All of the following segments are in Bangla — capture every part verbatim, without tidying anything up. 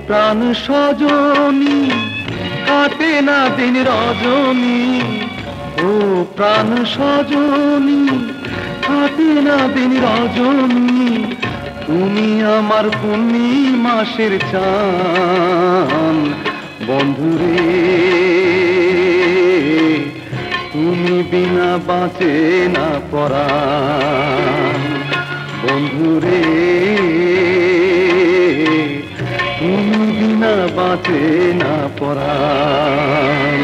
প্রাণ সজনী কাটে না দিন রজনী, ও প্রাণ সজনী কাটে না দিন রজনী, তুমি আমার পূর্ণিমাসের চান বন্ধুরে, তুমি বিনা বাঁচে না পরাণ বন্ধুরে, তুমি বিনা বাঁচে না পরাণ।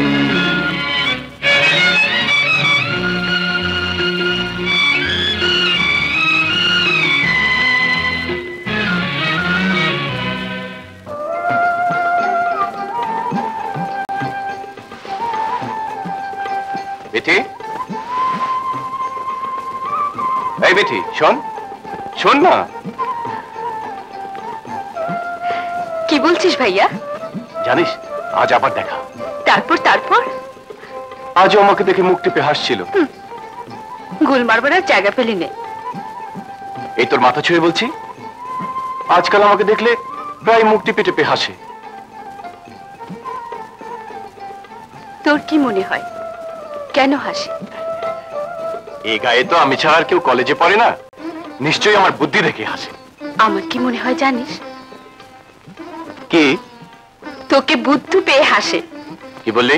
বেটি, এই বেটি শোন, শোন না। কি বলছিস ভাইয়া? জানিস আজ আবার দেখা। তারপর তারপর আজও আমাকে দেখে মুখ টিপে হাসছিল। গোল মারবার আর জায়গা পেলি নে। এই তোর মাথা ছুঁয়ে বলছি, আজকাল আমাকে দেখলে প্রায় মুখ টিপে টিপে হাসে। তোর কি মনে হয় কেন হাসে? এই গায়ে তো আমি ছাড়া আর কেউ কলেজে পড়ে না, নিশ্চয়ই আমার বুদ্ধি দেখে হাসে। আমার কি মনে হয় জানিস? কি? তোকে বুদ্ধু পেয়ে হাসে। কি বললি?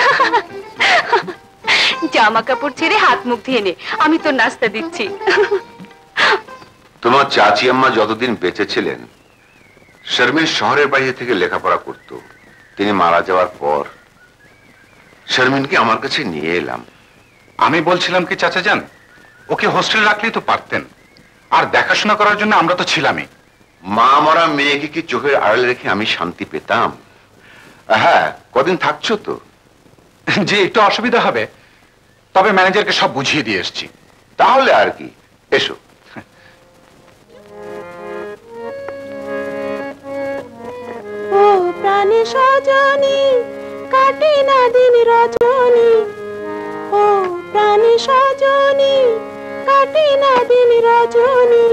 জামা কাপড় ছেড়ে হাত মুখ ধুয়ে নে, আমি তোর নাস্তা দিচ্ছি। তোমার চাচি আম্মা যতদিন বেঁচে ছিলেন শারমিন শহরের বাইরে থেকে লেখাপড়া করত। তিনি মারা যাওয়ার পর শারমিনকে আমার কাছে নিয়ে এলাম। আমি বলছিলাম কি চাচা যান, ওকে হোস্টেলে রাখলেই তো পারতেন, আর দেখাশোনা করার জন্য আমরা তো ছিলামই। মা মরা মেয়েকে কি চোখের আড়ালে রেখে আমি শান্তি পেতাম? হ্যাঁ, কদিন থাকছো তো? যে একটু অসুবিধা হবে, তবে ম্যানেজারকে সব বুঝিয়ে দিয়ে এসছি। তাহলে আর কি, এসো। ও প্রাণে সজনী কাটে না দিন রজনী, ও প্রাণে সজনী কাটে না দিন রজনী,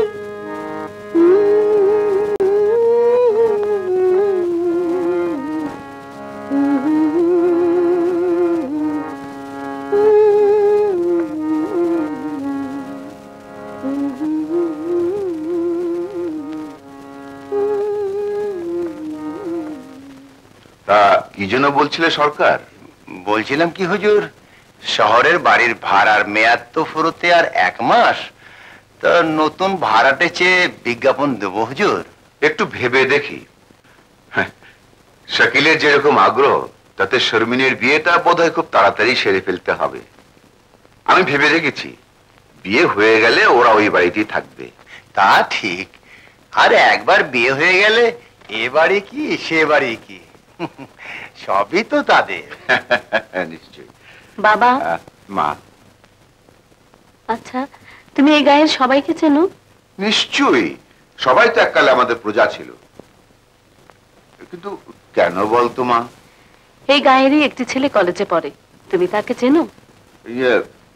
তা কি জন্য বলছিলে সরকার? বলছিলাম কি হুজুর, শহরের বাড়ির ভাড়ার মেয়াদ তো ফুরোতে আর এক মাস, তা নতুন ভাড়াটে চেয়ে বিজ্ঞাপন দেবো হুজুর। একটু ভেবে দেখি। শাকিলের যেরকম আগ্রহ, তাতে শারমিনের বিয়েটা বোধহয় খুব তাড়াতাড়ি সেরে ফেলতে হবে। আমি ভেবে রেখেছি বিয়ে হয়ে গেলে ওরা ওই বাড়িতেই থাকবে। তা ঠিক, আর একবার বিয়ে হয়ে গেলে এ বাড়ি কি সে বাড়ি কি সবই তো তাদের। নিশ্চয়ই। বাবা। মা। আচ্ছা, তুমি এই গায়ের সবাইকে চেনো? নিশ্চয়ই, সবাই তো এককালে আমাদের প্রজা ছিল। কিন্তু কেন বলতো মা? এই গায়েরই একটি ছেলে কলেজে পড়ে, তুমি তাকে চেনো? ইয়ে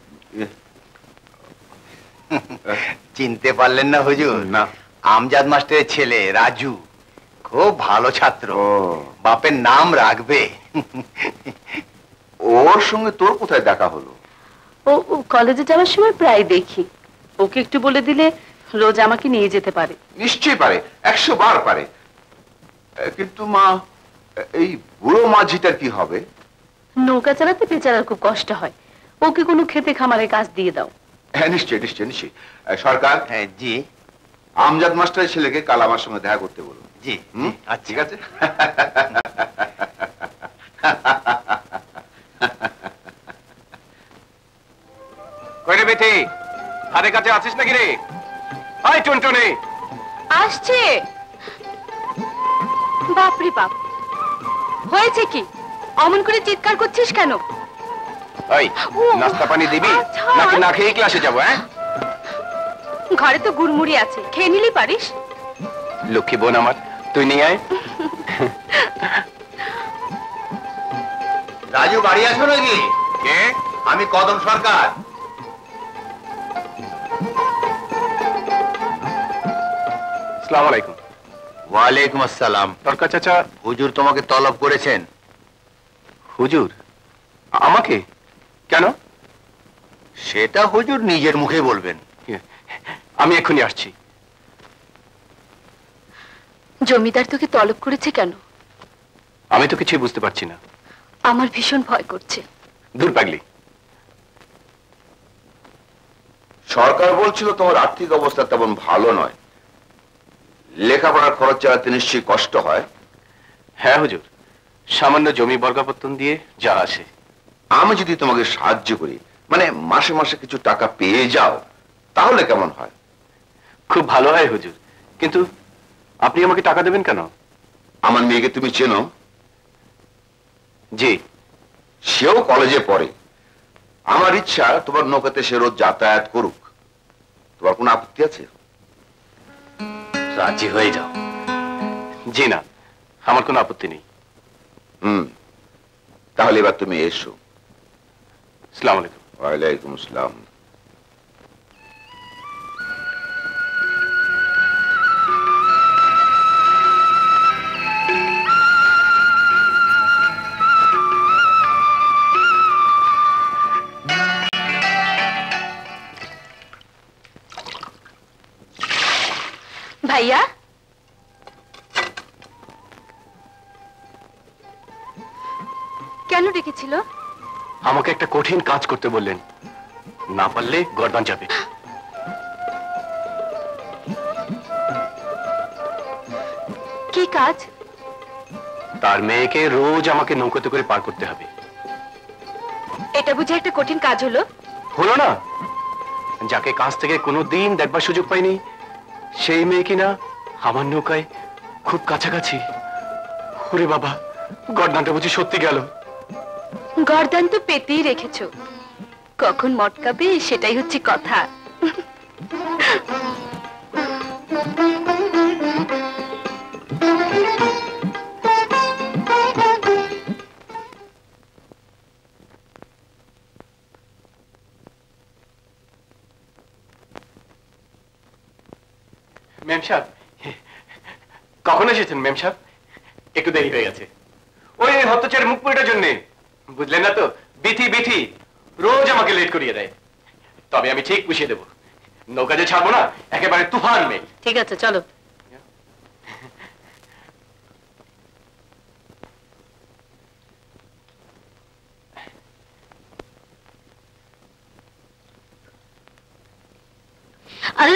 চিনতে পারলেন না হুজুর? না। আমজাদ মাস্টারের ছেলে রাজু, খুব ভালো ছাত্র, বাপের নাম রাখবে। ওর সঙ্গে তোর কোথায় দেখা হলো? ও কলেজে যাওয়ার সময় প্রায় দেখি। ওকে একটু বলে দিলে রোজ আমাকে নিয়ে যেতে পারে। নিশ্চয়ই পারে, একশো বার পারে। কিন্তু মা, এই বুড়ো মাঝিটার কি হবে? নৌকা চালাতে বেচারার খুব কষ্ট হয়, ওকে কোনো খেতে খামারে কাজ দিয়ে দাও। হ্যাঁ নিশ্চয়ই নিশ্চয়ই নিশ্চয়ই। সরকার। হ্যাঁ জি। আমজাদ মাস্টারের ছেলেকে কাল আমার সঙ্গে দেখা করতে বলুন। জি। আচ্ছা, ঠিক আছে। কই রে বেটি, হাতে কাছে আছিস নাকি রে? আয় টুনটুনি। আসছে। বাপরে বাপ, হয়েছে কি? অমন করে চিৎকার করছিস কেন? ওই নাস্তা পানি দিবি নাকি না খেয়ে ক্লাসে যাবো? হ্যাঁ, ঘরে তো গুড়মুড়ি আছে, খেয়ে নিলি পারিস। লক্ষ্মী বোন আমার, তুই নিয়ে আয়। রাজু বাড়ি আছো নাকি? কে? আমি কদম সরকার। আসসালামু আলাইকুম। ওয়ালাইকুম আসসালাম। তরকা চাচা। হুজুর তোমাকে তলব করেছেন। হুজুর? আমাকে? কেন? সেটা হুজুর নিজের মুখে বলবেন। আমি এক্ষুনি আসছি। জমিদার তোকে তলব করেছে কেন? আমি তো কিছুই বুঝতে পারছি না। আমার ভীষণ ভয় করছে। দূর পাগলি। সরকার বলছিল তোমার আর্থিক অবস্থা তেমন ভালো নয়, লেখাপড়ার খরচ চালাতে নিশ্চয়ই কষ্ট হয়। হ্যাঁ হুজুর, সামান্য জমি বর্গাপত্তন দিয়ে যা আসে। আমি যদি তোমাকে সাহায্য করি, মানে মাসে মাসে কিছু টাকা পেয়ে যাও, তাহলে কেমন হয়? খুব ভালো হয় হুজুর, কিন্তু আপনি আমাকে টাকা দেবেন কেন? আমার মেয়েকে তুমি চেনো? জি। সেও কলেজে পড়ে। আমার ইচ্ছা তোমার নৌকাতে সে রোজ যাতায়াত করুক। তোমার কোনো আপত্তি আছে? রাজি হয়ে যাও। জি না, আমার কোনো আপত্তি নেই। হুম, তাহলে এবার তুমি এসো। আসসালামু আলাইকুম। ওয়ালাইকুম আসসালাম। ভাইয়া, কেন ডেকেছিল? আমাকে একটা কঠিন কাজ করতে বললেন, না পারলে গর্দান যাবে। কি কাজ? তার মেয়েকে রোজ আমাকে নৌকাতে করে পার করতে হবে। এটা বুঝে একটা কঠিন কাজ হলো? হলো না? যাকে কাছ থেকে কোনোদিন দেখবার সুযোগ পাইনি, সেই মেয়ে কিনা আমার নৌকায় খুব কাছাকাছি। ওরে বাবা, গর্দানটা বুঝি সত্যি গেল। গর্দান তো পেতেই রেখেছো, কখন মটকাবে সেটাই হচ্ছে কথা। মেম সাহেব, কখন এসেছেন মেম সাহেব? একটু দেরি হয়ে গেছে। ওই হত্যাচারের মুখ পুরিটার জন্যে, বুঝলেন না তো? বিথি বিথি রোজ আমাকে লেট করিয়ে দেয়। তবে আমি ঠিক পুষিয়ে দেবো। নৌকা যে ছাড়বো না, একেবারে তুফান মেঘ। ঠিক আছে, চলো। আরে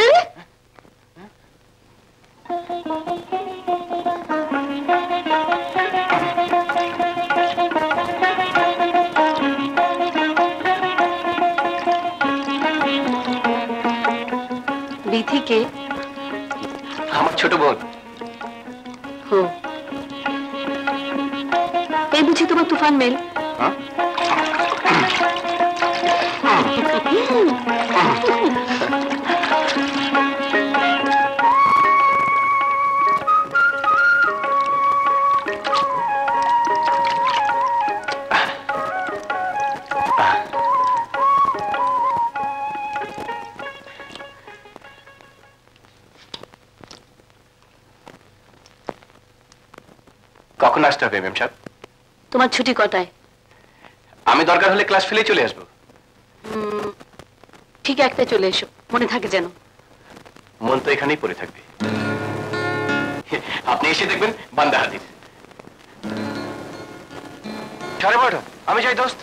বিথিকে? আমার ছোট বোন। হো, এই বুঝি তোমার তুফান মেল? হ্যাঁ? কখন আসতে হবে ম্যাম সাহেব? তোমার ছুটি কটায়? আমি দরকার হলে ক্লাস ফেলে চলে আসবো। ঠিক একটা চলে এসো, মনে থাকে যেন। মন তো এখানেই পড়ে থাকবে। আপনি এসে দেখবেন বান্দা হাজির। সাড়ে বারোটা, আমি যাই দোস্ত।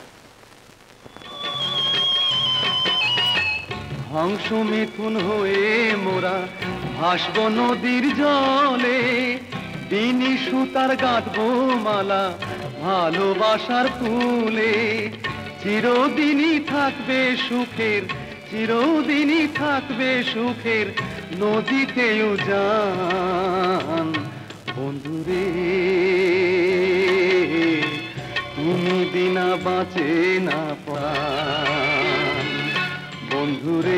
হংস মিথুন হয়ে মোরা ভাসব নদীর জলে, দিনী সুতার গাঁথবো মালা ভালোবাসার ফুলে। চিরদিনই থাকবে সুখের, চিরদিনই থাকবে সুখের নদীতেও জান। বন্ধুরে তুমি বিনা বাঁচে না প্রাণ। বন্ধুরে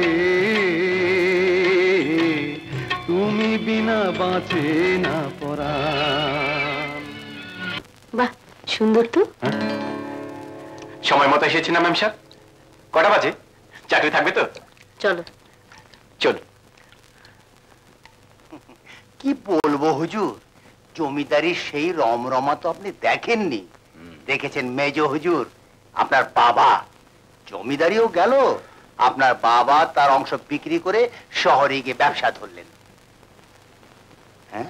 তুমি বিনা বাঁচে না পরাণ। বাহ, সুন্দর তো। সময় মতো এসেছি না ম্যাম সাহেব? কটা বাজে? চাকরি থাকবে তো? চলো চলো। কি বলবো হুজুর, জমিদারির সেই রমরমা তো আপনি দেখেননি। দেখেছেন মেজ হুজুর, আপনার বাবা জমিদারিও গেল, আপনার বাবা তার অংশ বিক্রি করে শহরে গিয়ে ব্যবসা ধরলেন। হ্যাঁ,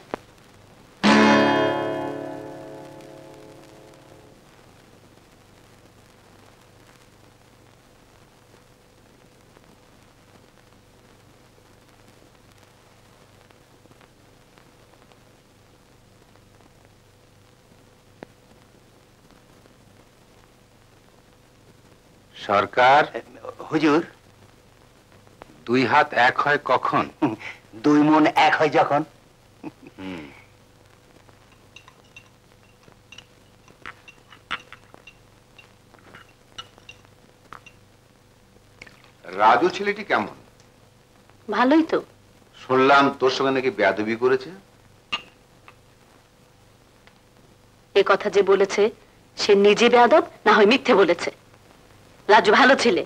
সরকার, হুজুর দুই হাত এক হয় কখন? দুই মন এক হয় যখন। রাজু ছেলেটি কেমন? ভালোই তো। শুনলাম তোর সঙ্গে নাকি বেয়াদবি করেছে। এ কথা যে বলেছে সে নিজে বেয়াদব, না হয় মিথ্যে বলেছে। রাজু ভালো ছেলে।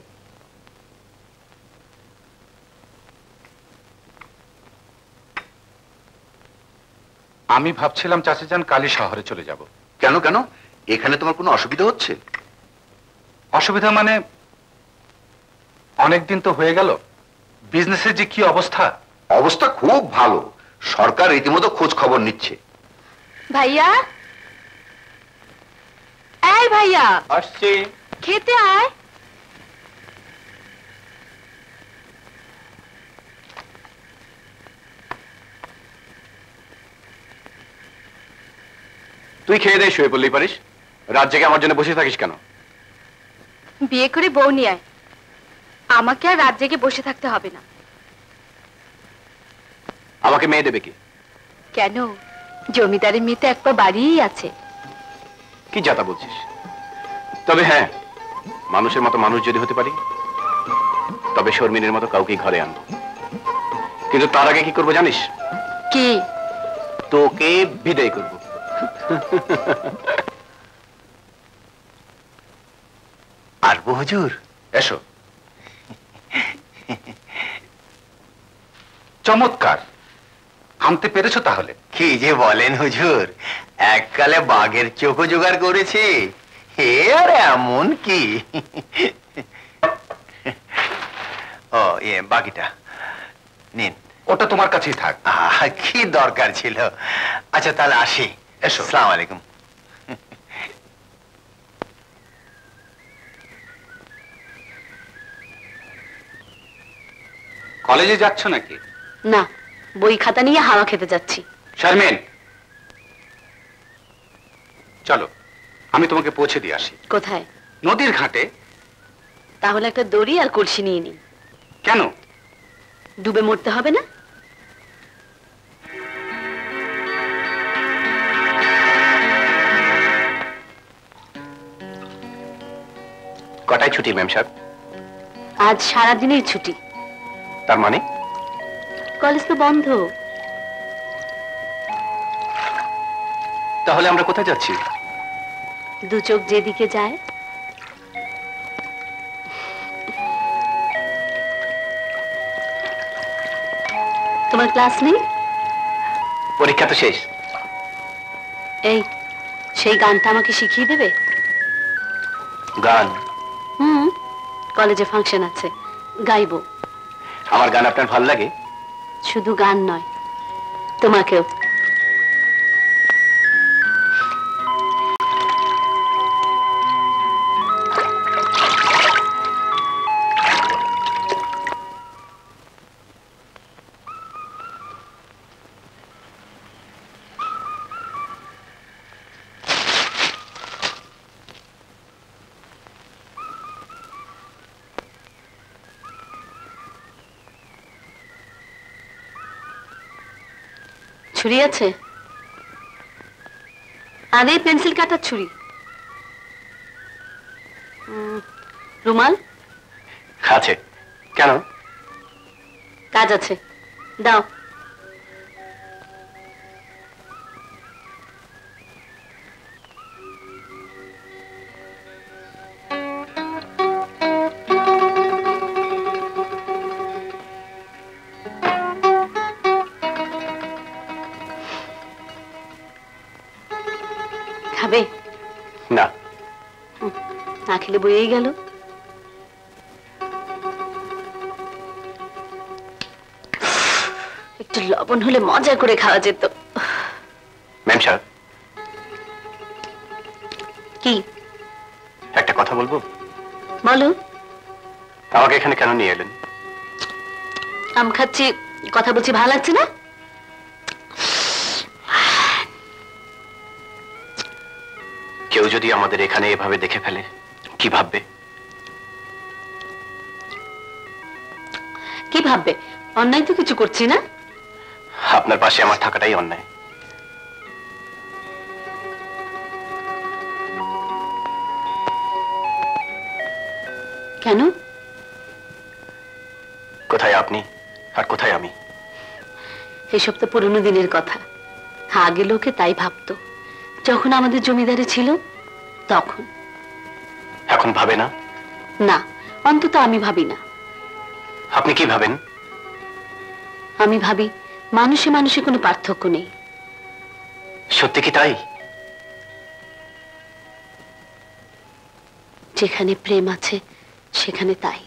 আমি ভাবছিলাম চাচাজান কালই শহরে চলে যাব। কেন কেন? এখানে তোমার কোনো অসুবিধা হচ্ছে? অসুবিধা মানে, অনেকদিন তো হয়ে গেল, বিজনেসের যে কি অবস্থা। অবস্থা খুব ভালো, সরকার রীতিমতো খোঁজ খবর নিচ্ছে। ভাইয়া, এই ভাইয়া, আসছি। খেতে আয়। তুই খেয়ে দিয়ে শুয়ে পড়লেই পারিস, রাত জেগে আমার জন্য বসে থাকিস কেন? বিয়ে করে বউ নিয়ে আয়, আমাকে আর রাত জেগে বসে থাকতে হবে না। আমাকে মেয়ে দেবে কি? কেন, জমিদারের মেয়ে তো এক পা বাড়িই আছে। কি যাতা বলছিস? তবে হ্যাঁ, মানুষের মতো মানুষ যদি হতে পারি তবে শর্মিনের মতো কাউকে ঘরে আনবো। কিন্তু তার আগে কি করবো জানিস? কি? তোকে বিদায় করবো। আসবো হুজুর? এসো। চমৎকার, আনতে পেরেছো তাহলে? কি যে বলেন হুজুর, এককালে বাঘের চোখও জোগাড় করেছে, হে আর এমন কি। ও এ বাকিটা নিন। ওটা তোমার কাছেই থাক। আহা, কি দরকার ছিল। আচ্ছা তাহলে আসি। এসো। আসসালামু আলাইকুম। কলেজে যাচ্ছ নাকি? না, বই খাতা নিয়ে হাওয়া খেতে যাচ্ছি। শারমিন, চলো আমি তোমাকে পৌঁছে দিয়ে আসি। কোথায়? নদীর ঘাটে। তাহলে একটা দড়ি আর কলসি নিয়ে নিন। কেন? ডুবে মরতে হবে না? কটায় ছুটি ম্যাম সাহেব? আজ সারাদিনের ছুটি। তার মানে কলেজ তো বন্ধ। তাহলে আমরা কোথায় যাচ্ছি? দু চোখ যেদিকে যায়। তোমার ক্লাস নেই? পরীক্ষা তো শেষ। এই, সেই গানটা আমাকে শিখিয়ে দেবে? গান? হুম, কলেজে ফাংশন আছে, গাইবো। আমার গান আপনার ভাল লাগে? শুধু গান নয়, তোমাকেও। ছুরি আছে? আরে পেন্সিল কাটার ছুরি। উম, রুমাল আছে। কেন? কাজ আছে, দাও। না খেলে বইয়েই গেল। একটু লবণ হলে মজা করে খাওয়া যেত। ম্যাম সাহেব, কি একটা কথা বলবো? বলো। আমাকে এখানে কেন নিয়ে এলেন? আম খাচ্ছি, কথা বলছি, ভালো লাগছে না? কেউ যদি আমাদের এখানে এভাবে দেখে ফেলে কি ভাববে? কি ভাববে? অন্যায় তো কিছু করছি না। আপনার পাশে আমার থাকাটাই অন্যায়। কেন? কোথায় আপনি আর কোথায় আমি? এসব তো পুরনো দিনের কথা। আগে লোকে তাই ভাবতো, যখন আমাদের জমিদারি ছিল তখন। এখন ভাবে না? না, অন্তত আমি ভাবি না। আপনি কি ভাবেন? আমি ভাবি মানুষে মানুষে কোনো পার্থক্য নেই। সত্যি কি তাই? যেখানে প্রেম আছে সেখানে তাই।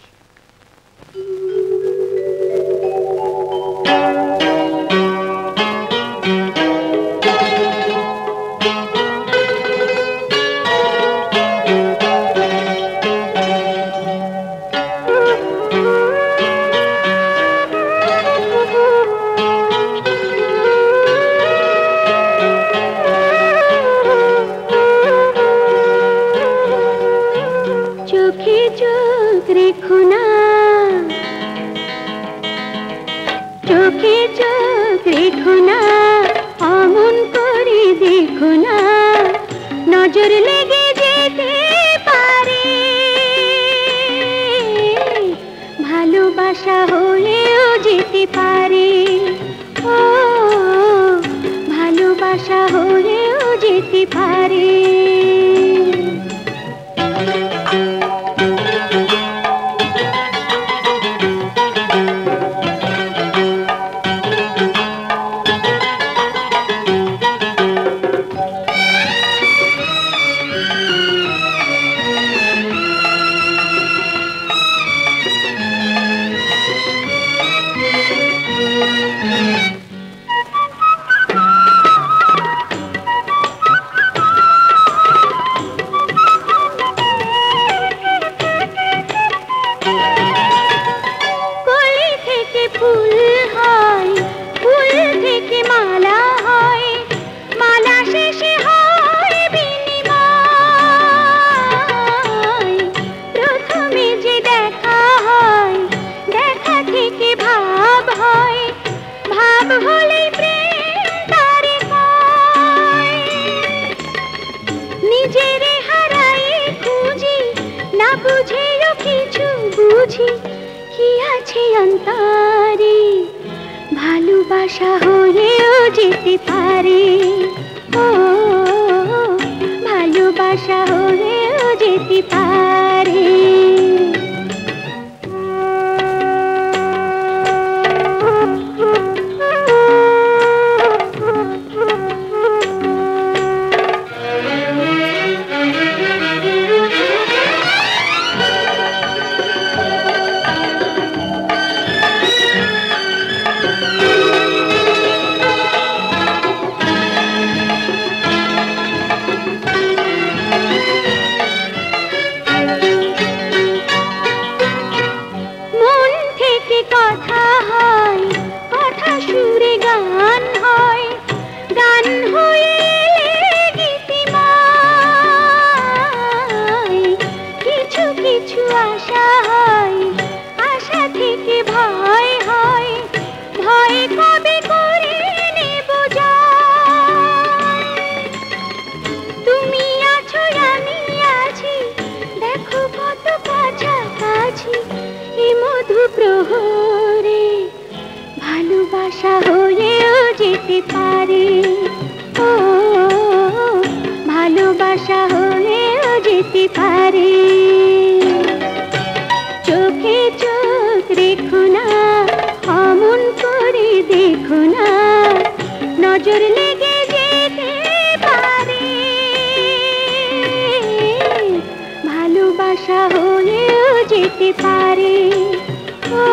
ভালোবাসা হয়েও যেতে পারে, ও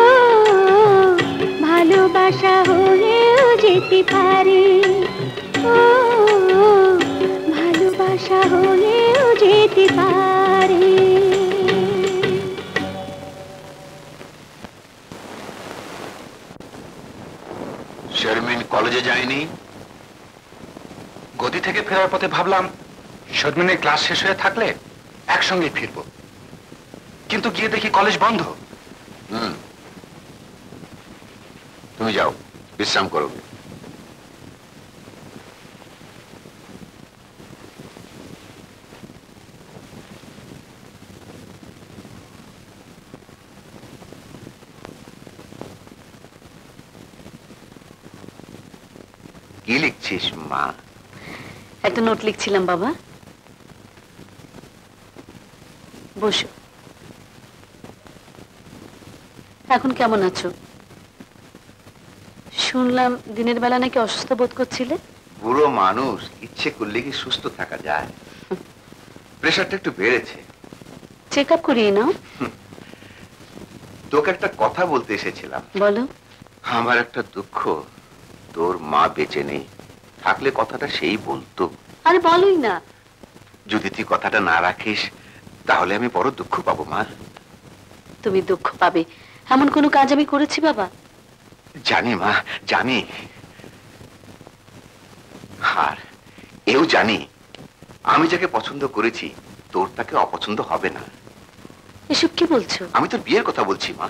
ভালোবাসা হয়েও যেতে পারে, ও ভালোবাসা হয়েও যেতে পারে। শারমিন কলেজে যায়নি? গদি থেকে ফেরার পথে ভাবলাম শারমিনের ক্লাস শেষ হয়ে থাকলে একসঙ্গে ফিরবো, কিন্তু গিয়ে দেখি কলেজ বন্ধ। হুম, তুমি যাও, বিশ্রাম করো। কি লিখছিস মা? একটা নোট লিখছিলাম বাবা। বসো। এখন কেমন আছো? শুনলাম দিনের বেলা নাকি অসুস্থ বোধ করছিলে। বুড়ো মানুষ, ইচ্ছে করলে কি সুস্থ থাকা যায়? প্রেশারটা একটু বেড়েছে। চেক আপ করিয়ে নাও। তোকে একটা কথা বলতে এসেছিলাম। বলো। আমার একটা দুঃখ, তোর মা বেঁচে নেই, থাকলে কথাটা সেই বলতো। আরে বলোই না। যদি তুই কথাটা না রাখিস তাহলে আমি বড় দুঃখ পাবো মা। তুমি দুঃখ পাবে এমন কোনো কাজ আমি করেছি বাবা? জানি মা, জানি। আর এও জানি আমি যাকে পছন্দ করেছি তোর তাকে অপছন্দ হবে না। এসব কি বলছো? আমি তোর বিয়ের কথা বলছি মা।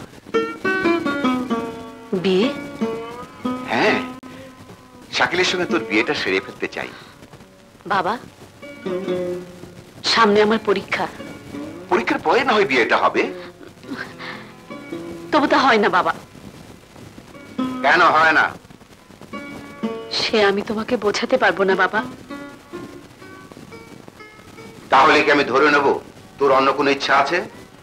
বিয়ে? হ্যাঁ, শাকিলের সঙ্গে তোর বিয়েটা সেরে ফেলতে চাই। বাবা, সামনে আমার পরীক্ষা। পরীক্ষার পরে না হয় বিয়েটা হবে। তবু তা হয় না বাবা। কেন হয় না? সে আমি তোমাকে বোঝাতে পারবো না বাবা। তাহলে কি আমি ধরে নেব তোর অন্য কোনো ইচ্ছা আছে?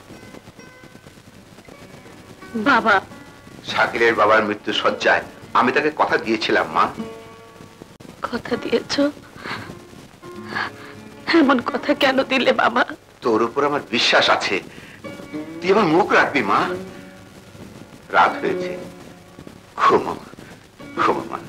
বাবা, শাকিলের বাবার মৃত্যু শয্যায় আমি তাকে কথা দিয়েছিলাম মা। কথা দিয়েছো? এমন কথা কেন দিলে বাবা? তোর উপর আমার বিশ্বাস আছে, তুই আমার মুখ রাখবি মা। রাত হয়েছে, ঘুমো ঘুমো মা।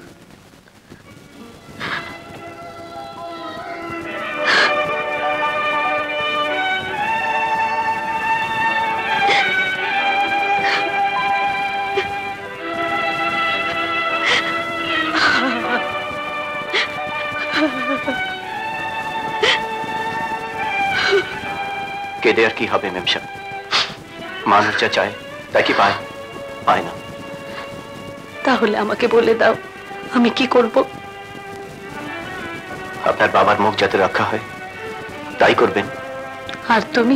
কেঁদে আর কি হবে মেম সাহেব? মানুষ যা চায় তাই কি পায়? পায় না। তাহলে আমাকে বলে দাও আমি কি করব? আপনার বাবার মুখ যাতে রক্ষা হয় তাই করবেন। আর তুমি?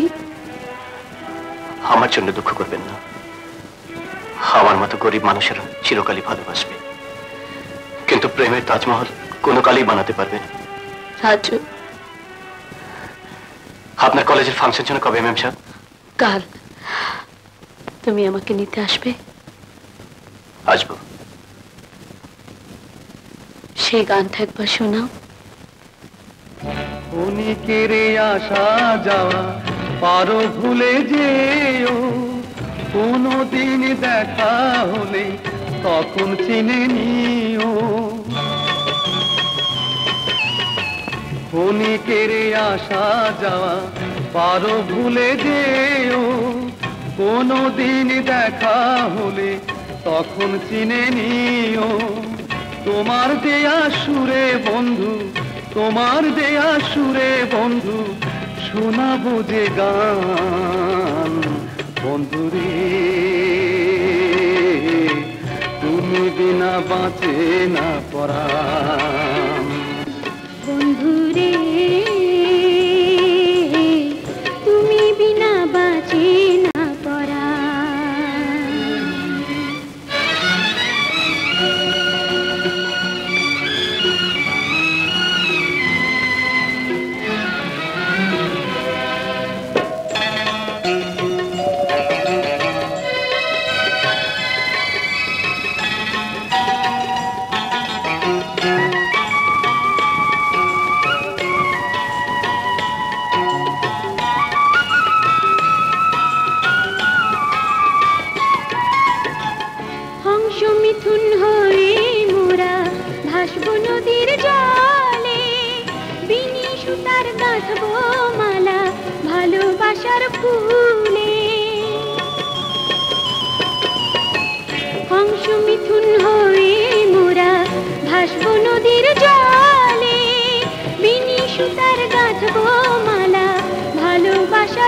আমার জন্য দুঃখ করবেন না। আমার মতো গরিব মানুষেরা চিরকালই ভালোবাসবে, কিন্তু প্রেমের তাজমহল কোনো কালই বানাতে পারবে না। রাজু, আপনার কলেজের ফাংশন জন্য কবে ম্যাম সাহেব? কাল। তুমি আমাকে নিতে আসবে? আসবো। সেই গানটা একবার শোনাও। অনেকের আসা যাওয়া পারো ভুলে যেও, কোনদিন দেখা হলে তখন চিনে নিও। অনেকের আসা যাওয়া পারো ভুলে যেও, কোনদিন দেখা হলে তখন চিনে নিও। তোমার দেয়া সুরে বন্ধু, তোমার দেয়া সুরে বন্ধু শোনাবো যে গান। বন্ধুরে তুমি বিনা বাঁচে না পরাণ। বন্ধুরে তুমি বিনা বাঁচে না পরাণ।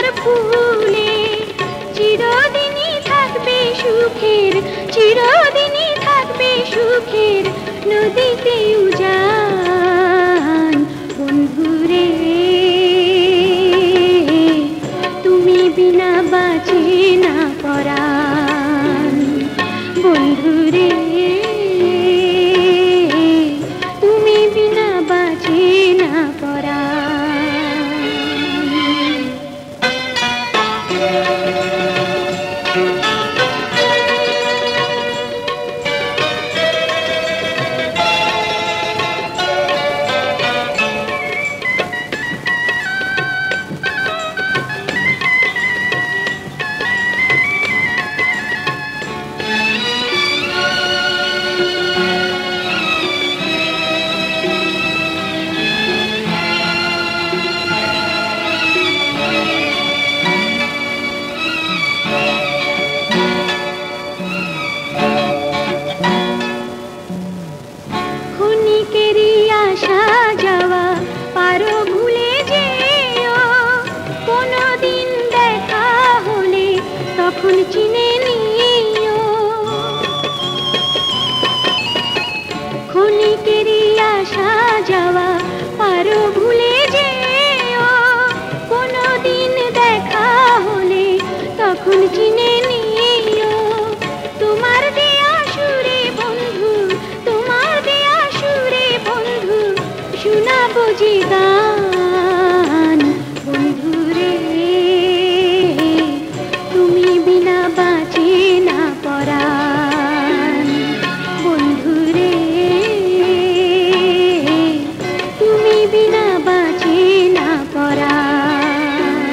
মোর ফুলে চিরদিনই থাকবে সুখের চিরদিনই থাকবে সুখের নদীতে উজান বন্ধুরে তুমি বিনা বাঁচে না পরাণ বন্ধুরে তুমি বিনা বাঁচে না পরাণ ক্ষণিকেরই আসা যাওয়া পারো ভুলে যেও কোনদিন দেখা হলে তখন চিনে নিও ক্ষণিকেরই আসা যাওয়া পারো ভুলে যেও কোনদিন দেখা হলে তখন চিনে নিও তোমার দেয়া সুরে বন্ধু তোমার দেয়া সুরে বন্ধু শোনাবো যে গান বন্ধুরে তুমি বিনা বাঁচে না পরাণ বন্ধুরে তুমি বিনা বাঁচে না পরাণ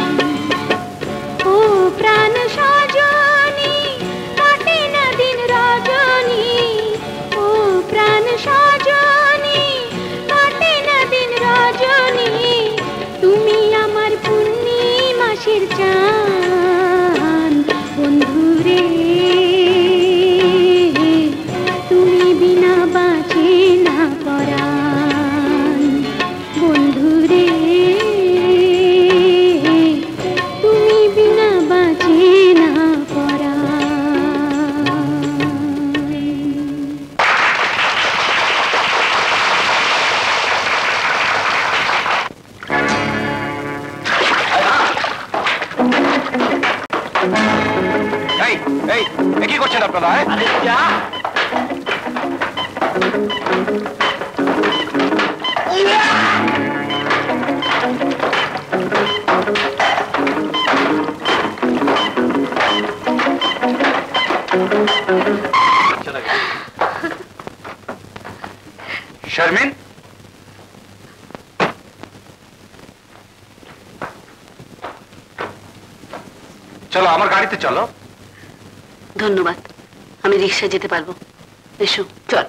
ও প্রাণ সজনী কাটে না দিন রজনী ও প্রাণ সজনী কাটে না দিন রজনী তুমি আমার পূর্ণিমাসের চাঁদ বন্ধুরে তুমি বিনা বাঁচে না পরাণ বন্ধুরে তুমি বিনা বাঁচে না পরাণ এই এই এ কি করছেন আপনারা হ্যাঁ? শারমিন চলো আমার গাড়িতে চলো ধন্যবাদ আমি রিক্সায় যেতে পারবো এসো চল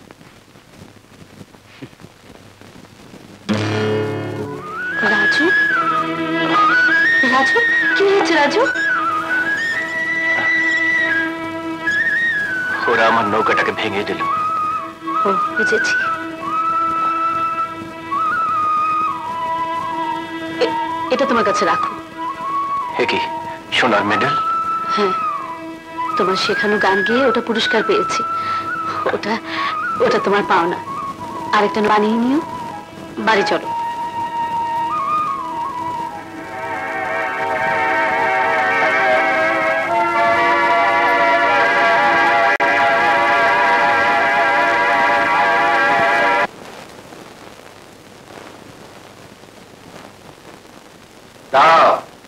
রাজু রাজু কি হয়েছে রাজু ওরা আমার নৌকাটাকে ভেঙে দিল ও বুঝেছি এ- এটা তোমার কাছে রাখো এ কি সোনার মেডেল হ্যাঁ তোমার শেখানো গান গিয়ে ওটা পুরস্কার পেয়েছি ওটা ওটা তোমার পাওনা আরেকটা বানিয়ে নিও বাড়ি চলো দাঁড়াও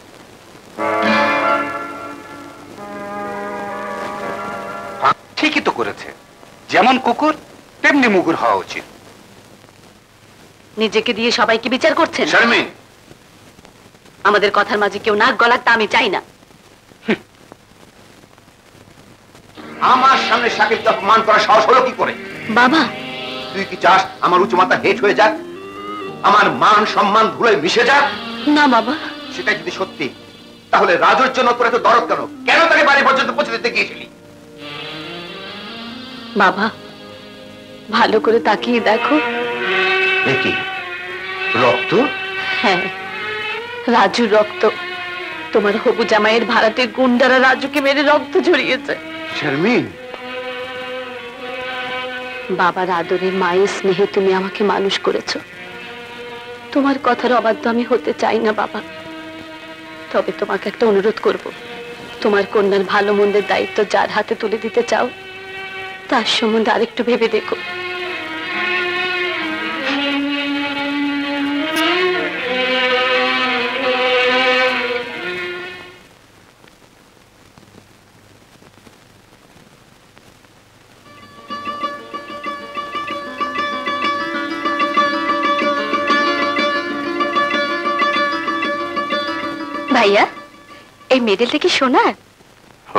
ঠিকই তো করেছে যেমন কুকুর তেমনি মুগুর হওয়া উচিত নিজেকে দিয়ে সবাইকে বিচার করছেন শারমিন আমাদের কথার মাঝে কেউ নাক গলাক তা আমি চাই না আমার সামনে সাকিবকে অপমান করা সাহস হলো কি করে? বাবা তুই কি চাস আমার উচ্চমাতা হেট হয়ে যাক, আমার মান সম্মান ধুলোয় মিশে যাক? না বাবা, সেটাই যদি সত্যি তাহলে রাজুর জন্য তোর এত দরদ কেন? কেন তাকে বাড়ি পর্যন্ত পৌঁছে দিতে গিয়েছিলি? বাবা ভালো করে তাকিয়ে দেখো। দেখি রক্ত? হ্যাঁ, রাজুর রক্ত। তোমার হবু জামাইয়ের ভাড়াটে গুন্ডারা রাজুকে মেরে রক্ত ঝরিয়েছে। শারমিন, বাবার আদরের মায়ের স্নেহে তুমি আমাকে মানুষ করেছো। তোমার কথার অবাধ্য আমি হতে চাই না বাবা। তবে তোমাকে একটা অনুরোধ করব, তোমার কন্যার ভালো মন্দের দায়িত্ব যার হাতে তুলে দিতে চাও তার সম্বন্ধে আরেকটু ভেবে দেখো। ভাইয়া, এই মেডেলটা কি সোনার? ও,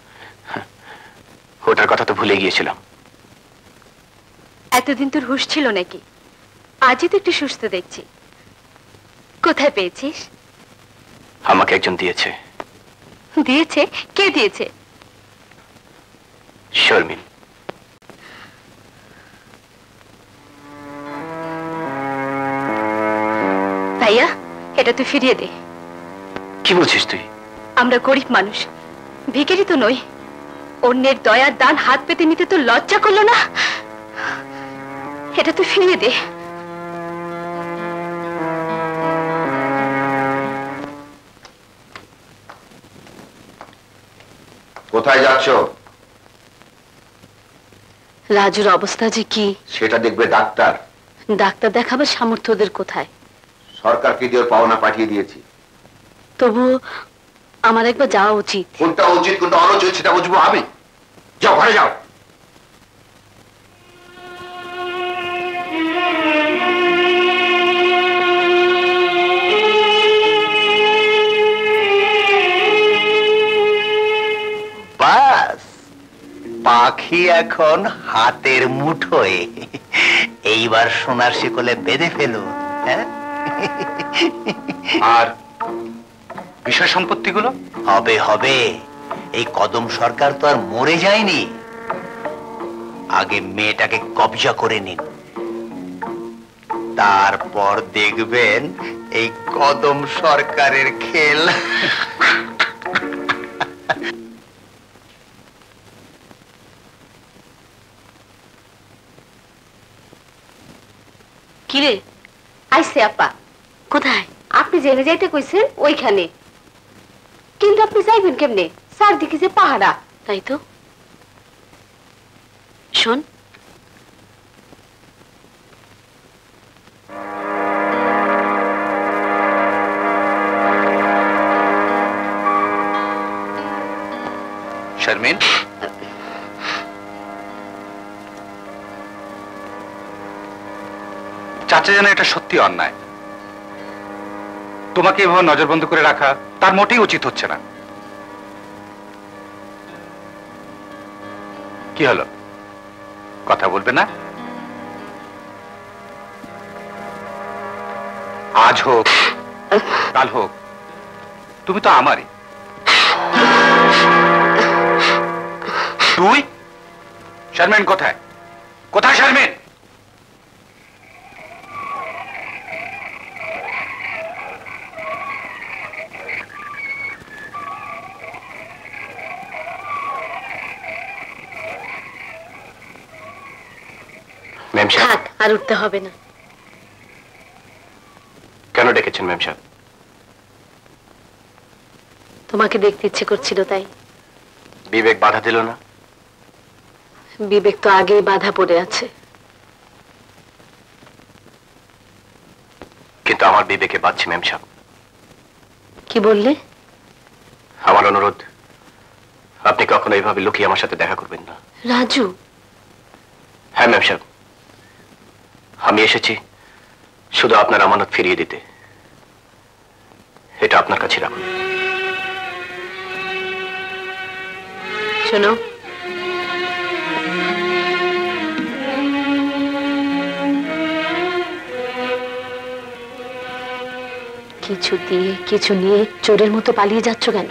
ওটার কথা তো ভুলে গিয়েছিলাম। এতদিন তোর হুঁশ ছিল নাকি? আজই তো একটু সুস্থ দেখছি। কোথায় পেয়েছিস? আমাকে একজন দিয়েছে। দিয়েছে? কে দিয়েছে? শর্মিন। ভাইয়া, এটা তুই ফিরিয়ে দে। কি বলছিস তুই? আমরা গরিব মানুষ, ভিখারি তো নই। অন্যের দয়ার দান হাত পেতে নিতে তো লজ্জা করলো না? এটা তুই ফিরিয়ে দে। কোথায় যাচ্ছ? রাজুর অবস্থা যে কি সেটা দেখবে ডাক্তার। ডাক্তার দেখাবার সামর্থ্য ওদের কোথায়? সরকারকে দিয়ে পাওনা পাঠিয়ে দিয়েছি। তবু আমার একবার যাওয়া উচিত। কোনটা উচিত কোনটা অনুচিত সেটা বুঝবো আমি। যাও, ঘরে যাও। বাস, পাখি এখন হাতের মুঠোয়। এইবার সোনার শিকলে বেঁধে ফেলুন। হ্যাঁ, আর বিষয় সম্পত্তিগুলো? হবে হবে। এই কদম সরকার তো আর মরে যায়নি। আগে মেয়েটাকে কবজা করে নিন, তারপর দেখবেন এই কদম সরকারের খেল। কিরে? আইসে আপা। কোথায়? আপনি জেনে যাইতে কইছেন ওইখানে, কিন্তু আপনি যাইবেন কেমনে? চারদিকে যে পাহারা। তাই তো। শোন, শারমিন, চাচা জানে এটা সত্যি অন্যায়। তোমাকে এভাবে নজরবন্দি করে রাখা তার মোটেই উচিত হচ্ছে না। কি হলো, কথা বলবে না? আজ হোক কাল হোক তুমি তো আমারই। তুই? শারমিন কোথায়? কোথায় শারমিন? ম্যাম সাহেব, থাক, আর উঠতে হবে না। কেন ডেকেছেন ম্যাম সাহেব? তোমাকে দেখতে ইচ্ছে করছিল তাই। বিবেক বাধা দিল না? বিবেক তো আগেই বাধা পড়ে আছে। কিন্তু আমার বিবেকে বাধছে ম্যাম সাহেব। কি বললে? আমার অনুরোধ, আপনি কখনো এইভাবে লুকিয়ে আমার সাথে দেখা করবেন না। রাজু? হ্যাঁ ম্যাম সাহেব, আমি এসেছি শুধু আপনার আমানত ফিরিয়ে দিতে। এটা আপনার কাছে রাখুন। শোনো, কিছু দিয়ে কিছু নিয়ে চোরের মতো পালিয়ে যাচ্ছ কেন?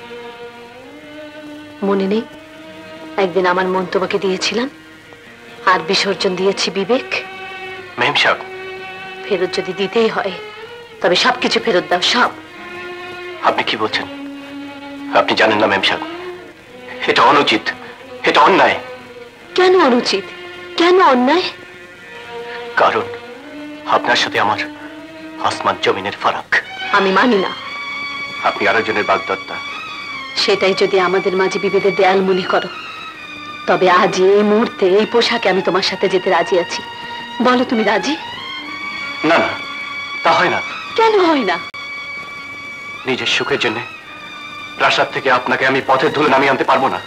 মনে নেই একদিন আমার মন তোমাকে দিয়েছিলাম, আর বিসর্জন দিয়েছি বিবেক। ম্যাম সাহেব, ফেরত যদি দিতেই হয় তবে সবকিছু ফেরত দাও, সব। আপনি কি বলছেন? আপনি জানেন না মেম সাহেব, এটা অনুচিত, এটা অন্যায়। কেন অনুচিত, কেন অন্যায়? কারণ আপনার সাথে আমার আসমান জমিনের ফারাক। আমি মানি না। আপনি আরেকজনের বাগদত্তা। সেটাই যদি আমাদের মাঝে বিভেদের দেয়াল মনে করো, তবে আজ এই মুহূর্তে এই পোশাকে আমি তোমার সাথে যেতে রাজি আছি। বলো তুমি রাজি? না না, তা হয় না। কেন হয় না? নিজের সুখের জন্য প্রাসাদ থেকে আপনাকে আমি পথের ধুলো নামিয়ে আনতে পারবো না।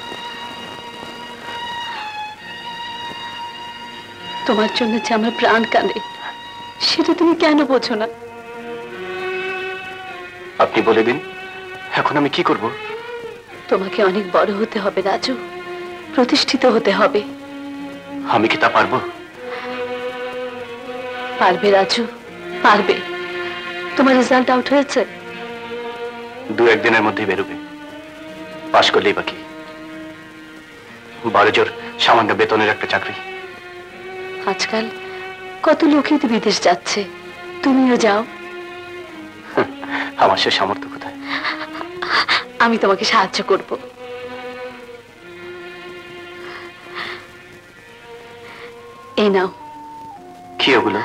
তোমার জন্য যে আমার প্রাণ কাঁদে, সেটা তুমি কেন বোঝো না? আপনি বলে দিন, এখন আমি কি করব? তোমাকে অনেক বড় হতে হবে রাজু, প্রতিষ্ঠিত হতে হবে। আমি কি তা পারবো? পারবে রাজু, পারবে। তোমার রেজাল্ট আউট হয়েছে? দু একদিনের মধ্যে বেরোবে, পাশ করলেই বাকি। বারো জোর সামান্য বেতনের একটা চাকরি। আজকাল কত লোকই তো বিদেশ যাচ্ছে, তুমিও যাও। আমার সে সামর্থ্য কোথায়? আমি তোমাকে সাহায্য করব। এই নাও। কি ওগুলো?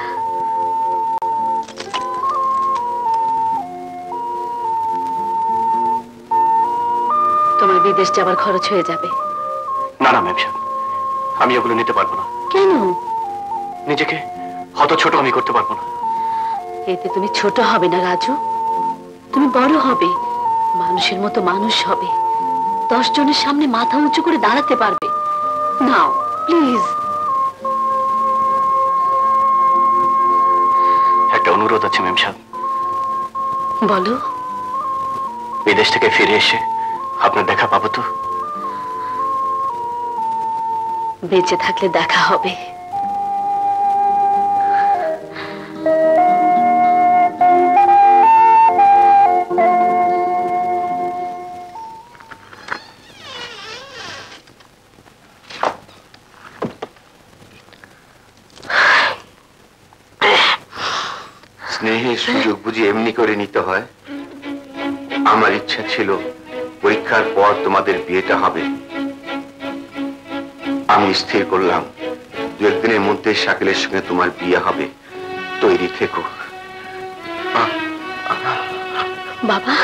তোমার বিদেশ যাবার খরচ হয়ে যাবে। না না ম্যাম সাহেব, আমি ওগুলো নিতে পারবো না। কেন? নিজেকে হত ছোট আমি করতে পারবো না। এতে তুমি ছোট হবে না রাজু, তুমি বড় হবে, মানুষের মতো মানুষ হবে, দশ জনের সামনে মাথা উঁচু করে দাঁড়াতে পারবে। নাও প্লিজ। একটা অনুরোধ আছে ম্যাম সাহেব। বলো। বিদেশ থেকে ফিরে এসে আপনার দেখা পাবো তো? বেঁচে থাকলে দেখা হবে। স্নেহের সুযোগ বুঝি এমনি করে নিতে হয়? আমার ইচ্ছা ছিল পরীক্ষার পর তোমাদের বিয়েটা হবে। আমি স্থির করলাম দু একদিনের মধ্যে শাকিলের সঙ্গে তোমার বিয়ে হবে। তৈরি থেকো। বাবা,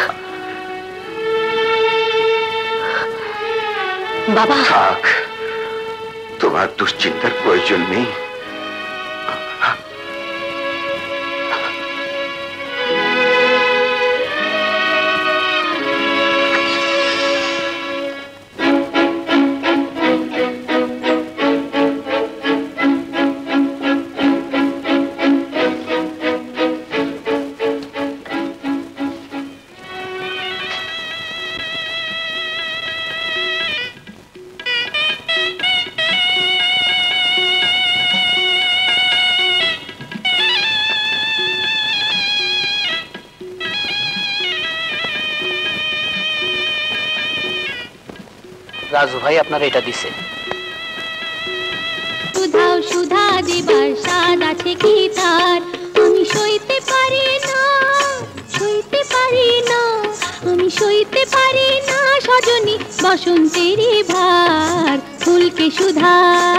বাবা থাক, তোমার দুশ্চিন্তার প্রয়োজন নেই। রাজু ভাই আপনার এটা দিছে। সুধাও সুধা দেবার স্বাদ আছে কি তার, আমি সইতে পারি না, সইতে পারি না, আমি সইতে পারি না সজনী বসন্তের ভার, ফুলকে সুধা।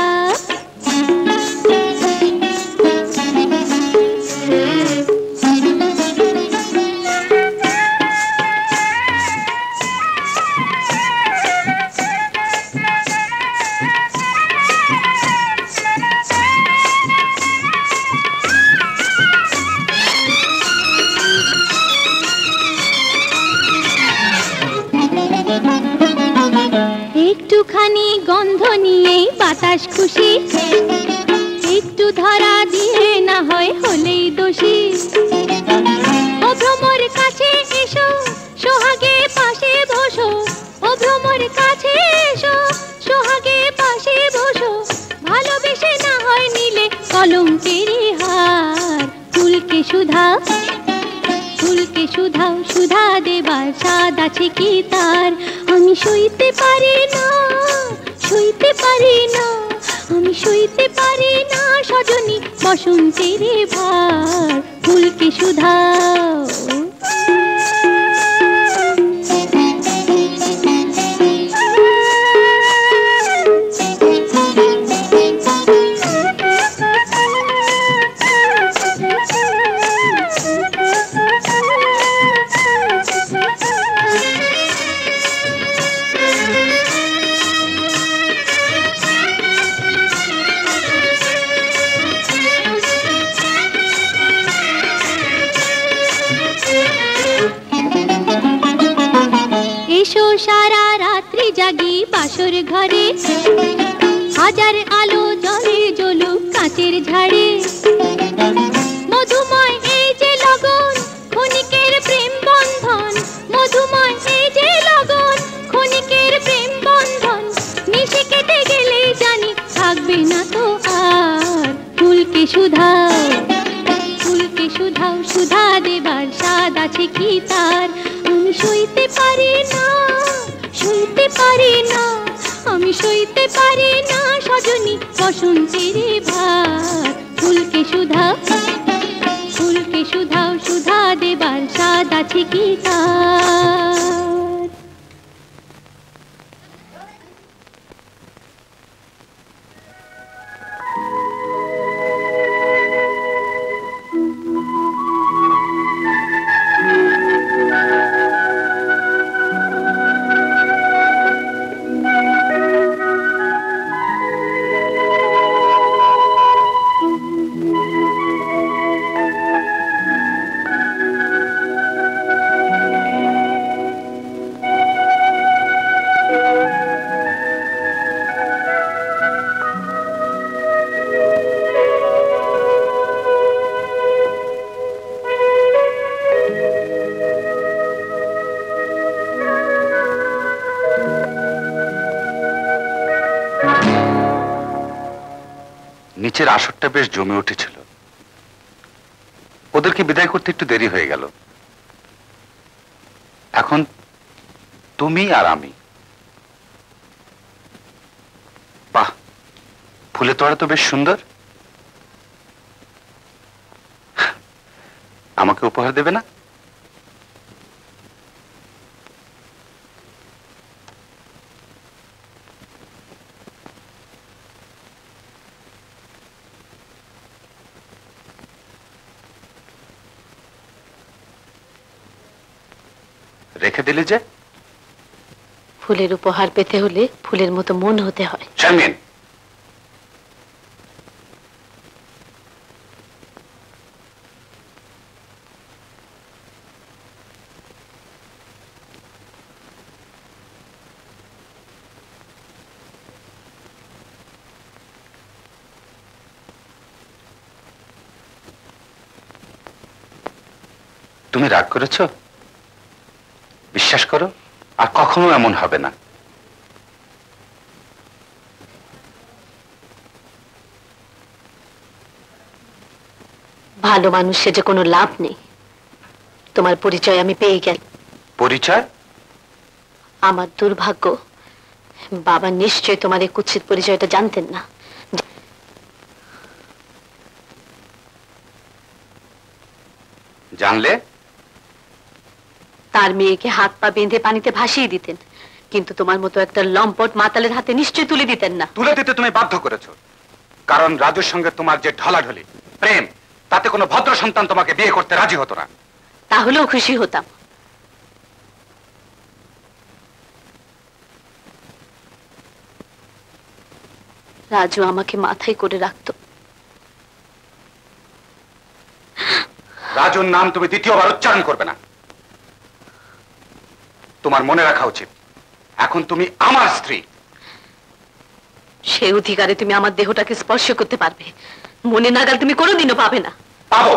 একটুখানি গন্ধ নিয়ে বাতাস খুশি, একটু ধরা দিয়ে না হয় হলেই দোষী। ও ভ্রমর কাছে এসো, সোহাগে পাশে বসো, ও ভ্রমর কাছে এসো, সোহাগে পাশে বসো, ভালোবেসে না হয় নিলে কলঙ্কের হার, ফুলকে সুধা, ফুলকে সুধাও সুধা দেবার স্বাদ আছে কি তার, আমি সইতে পারি না, সইতে পারি না, আমি সইতে পারি না সজনী বসন্তের ভার, ফুলকে সুধাও। হাজার আলো জলে জ্বলুক কাঁচের ঝাড়ে, মধুময় এই যে লগন ক্ষণিকের প্রেম বন্ধন, মধুময় এই যে লগন ক্ষণিকের প্রেম বন্ধন, নিশে কেটে গেলে জানি থাকবে না তো আর। ফুলকে সুধাও ফুলকে সুধাও, সুধা দেবার স্বাদ আছে কি তার? আমি সইতে পারি না সইতে পারি না, আমি সইতে পারি না সজনী বসন্তের ভার। ফুলকে সুধাও ফুলকে সুধাও, সুধা দেবার স্বাদ আছে কি তার? নিচের আসরটা বেশ জমে উঠেছিল, ওদেরকে বিদায় করতে একটু দেরি হয়ে গেল। এখন তুমি আর আমি। বাহ, ফুলের তোড়া তো বেশ সুন্দর। আমাকে উপহার দেবে না? রেখে দিলে যে? ফুলের উপহার পেতে হলে ফুলের মতো মন হতে হয়। শারমিন, তুমি রাগ করেছো? বিশ্বাস করো, আর কখনো এমন হবে না। ভালো মানুষ সেজে কোনো লাভ নেই। তোমার পরিচয় আমি পেয়ে গেল। পরিচয়? আমার দুর্ভাগ্য, বাবা নিশ্চয় তোমার এই কুৎসিত পরিচয়টা জানতেন না। জানলে? তার মেয়েকে হাত পা বেঁধে পানিতে ভাসিয়ে দিতেন, কিন্তু তোমার মতো একটা লম্পট মাতালের হাতে নিশ্চয় তুলে দিতেন না। তুলে দিতে তুমি বাধ্য করেছো, কারণ রাজুর সঙ্গে তোমার যে ঢলাঢলি প্রেম, তাতে কোনো ভদ্র সন্তান তোমাকে বিয়ে করতে রাজি হতো না। তাহলেও খুশি হতাম। রাজু আমাকে মাথায় করে রাখতো। রাজুর নাম তুমি দ্বিতীয়বার উচ্চারণ করবে না। তোমার মনে রাখা উচিত, এখন তুমি আমার স্ত্রী। সে অধিকারে তুমি আমার দেহটাকে স্পর্শ করতে পারবে, মনে নাগাল তুমি কোনোদিনও পাবে না। পাবো।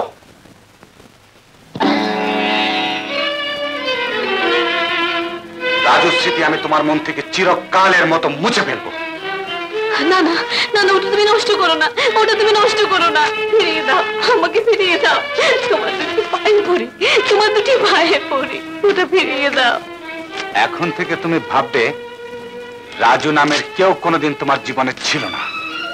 রাজুর স্মৃতি আমি তোমার মন থেকে চিরকালের মতো মুছে ফেলবো। না না না না, ওটা তুমি নষ্ট করো না, ওটা তুমি নষ্ট করো না। ফিরিয়ে দাও, আমাকে ফিরিয়ে দাও। তোমার দুটি পায়ে পড়ি, তোমার দুটি পায়ে পড়ি, ওটা ফিরিয়ে দাও। এখন থেকে তুমি ভাববে রাজু নামের কেউ কোনোদিন তোমার জীবনে ছিল না।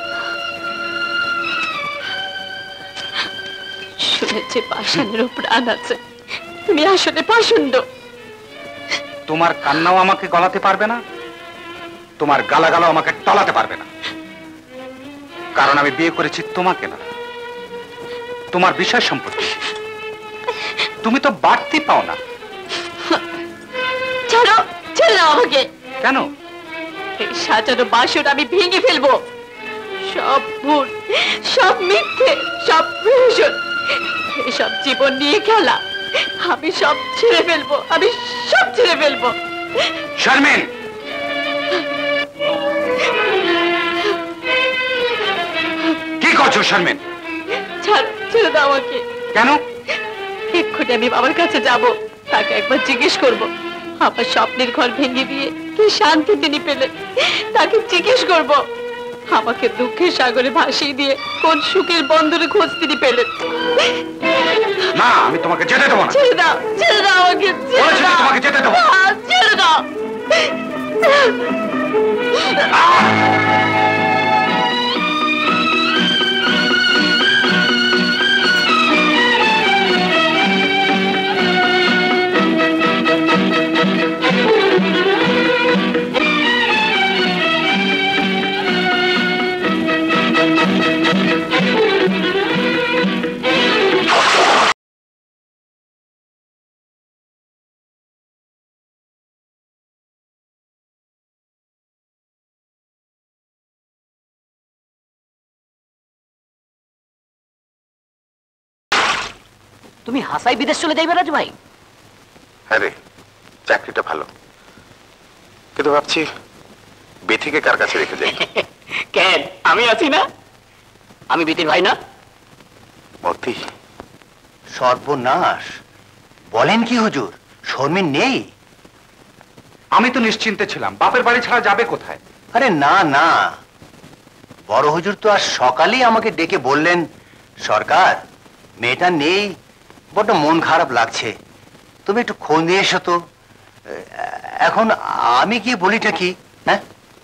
শুনেছি পাষাণেরও প্রাণ আছে, তুমি আসলে পাষণ্ড। তোমার কান্নাও আমাকে গলাতে পারবে না, তোমার গালাগালাও আমাকে টলাতে পারবে না, কারণ আমি বিয়ে করেছি তোমাকে না, তোমার বিষয় সম্পত্তি। তুমি তো বাড়তি পাও না। ছাড়ো, ছেড়ে দাও আমাকে। কেন? এই সাজানো বাসন আমি ভেঙে ফেলবো। সব ভুল, সব মিথ্যে, সব প্রয়োজন, এসব জীবন নিয়ে খেলা। আমি সব ছেড়ে ফেলবো, আমি সব ছেড়ে ফেলবো। শারমিন, করেছো শারমিন? ছাড়ো, ছেড়ে দাও আমাকে। কেন? এক্ষুনি আমি বাবার কাছে যাব, তাকে একবার জিজ্ঞেস করব আমার স্বপ্নের ঘর ভেঙে দিয়ে কি শান্তি তিনি পেলেন। তাকে জিজ্ঞেস করব আমাকে দুঃখের সাগরে ভাসিয়ে দিয়ে কোন সুখের বন্দরে খোঁজ তিনি পেলেন। না, আমি তোমাকে যেতে দেবো না। ছেড়ে দাও, ছেড়ে দাও আমাকে, ছেড়ে বলেছি তো দাও। তোমাকে যেতে দেবো। না, ছেড়ে দাও। তুমি হাসাই বিদেশ চলে যাইবে রাজু ভাই? হ্যাঁ রে, চাকরিটা ভালো, কিন্তু ভাবছি বেথিকে কার কাছে রেখে যাই। কেন, আমি আছি না? আমি বিতির ভাই না? মতি, সর্বনাশ! বলেন কি হুজুর, শর্মিন নেই? আমি তো নিশ্চিন্তে ছিলাম, বাপের বাড়ি ছাড়া যাবে কোথায়? আরে না না, বড় হুজুর তো আজ সকালেই আমাকে ডেকে বললেন, সরকার মেয়েটা নেই, বড্ড মন খারাপ লাগছে, তুমি একটু খোঁজ নিয়ে এসো তো। এখন আমি কি বলিটা কি? হ্যাঁ,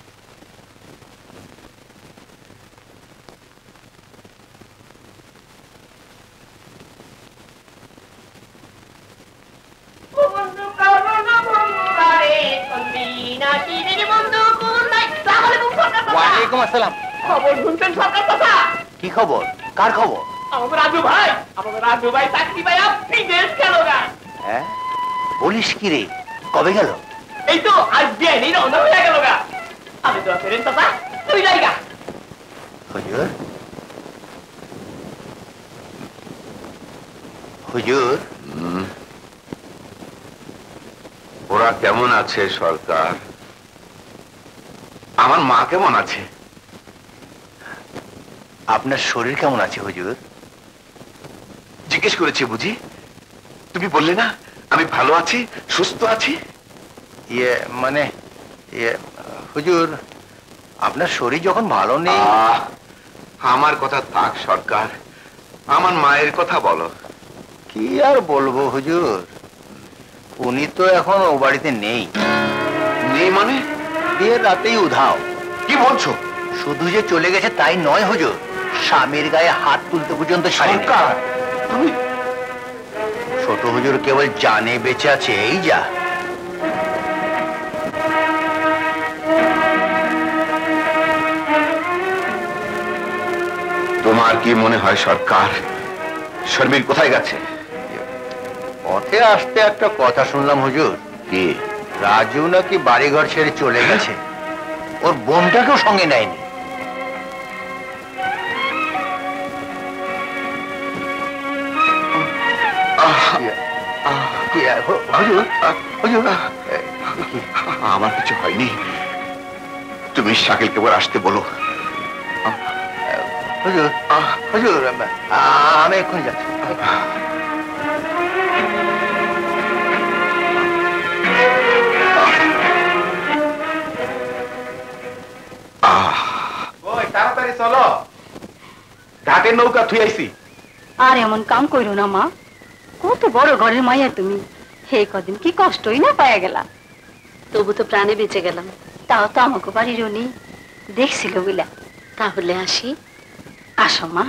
ওয়ালাইকুম আসসালাম। খবর শুনছেন সরকার কথা? কি খবর? কার খবর? আমাদের রাজু ভাই, আমাদের রাজু ভাই চাকরি পাই বিদেশ গেল গা। হ্যাঁ, বলিস কি রে, কবে গেল? এই তো আজ বিয়ে রওনা হয়ে গেল গা। আমি তো ফেরেন চাচা, তুই যাইগা। হুজুর, হুজুর, ওরা কেমন আছে সরকার? আমার মা কেমন আছে? আপনার শরীর কেমন আছে হুজুর? জিজ্ঞেস করেছি বুঝি? তুমি বললে না আমি ভালো আছি, সুস্থ আছি। ইয়ে মানে ইয়ে হুজুর, আপনার শরীর যখন ভালো নেই। আহ, আমার কথা থাক সরকার, আমার মায়ের কথা বলো। কি আর বলবো হুজুর, উনি তো এখন ও বাড়িতে নেই। নেই মানে? বিয়ের রাতেই উধাও। কি বলছো? শুধু যে চলে গেছে তাই নয় হুজুর, স্বামীর গায়ে হাত তুলতে পর্যন্ত ছাড়েনি। সরকার, তুমি ছোট হুজুর কেবল জানে বেঁচে আছে, এই যা। তোমার কি মনে হয় সরকার, শর্মিন কোথায় গেছে? পথে আসতে একটা কথা শুনলাম হুজুর। কি? রাজু নাকি বাড়িঘর ছেড়ে চলে গেছে, ওর বোনটাকেও সঙ্গে নেয়নি। হুজুর, হুজুর, আমার কিছু হয়নি, তুমি শাকিলকে বলে আসতে বলো। হুজুর, হুজুর, আমি এক্ষুনি যাচ্ছি। তাড়াতাড়ি চলো, ঘাটের নৌকা থুই আইছি। আর এমন কাম কইরো না মা, কত বড় ঘরের মাইয়া তুমি, হে কদিন কি কষ্টই না পায়া গেলা। তবু তো প্রাণে বেঁচে গেলাম। তাও তো আমাকে বাড়ির উনি দেখছিল বুলা। তাহলে আসি। আসো মা।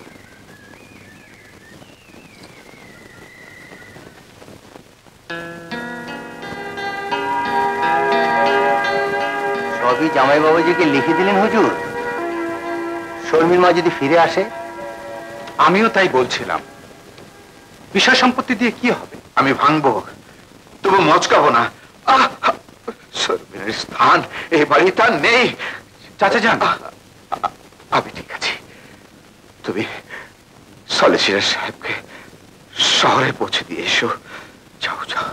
সবই জামাই বাবাজিকে লিখে দিলেন হুজুর। শর্মির মা যদি ফিরে আসে? আমিও তাই বলছিলাম, বিষয় সম্পত্তি দিয়ে কি হবে? আমি ভাঙবো, তবু মচকাবো না। আহ, শর্মিনের স্থান এই বাড়িতে আর নেই। চাচা যান, আমি ঠিক আছি, তুমি সলিসিটার সাহেবকে শহরে পৌঁছে দিয়ে এসো। যাও যাও।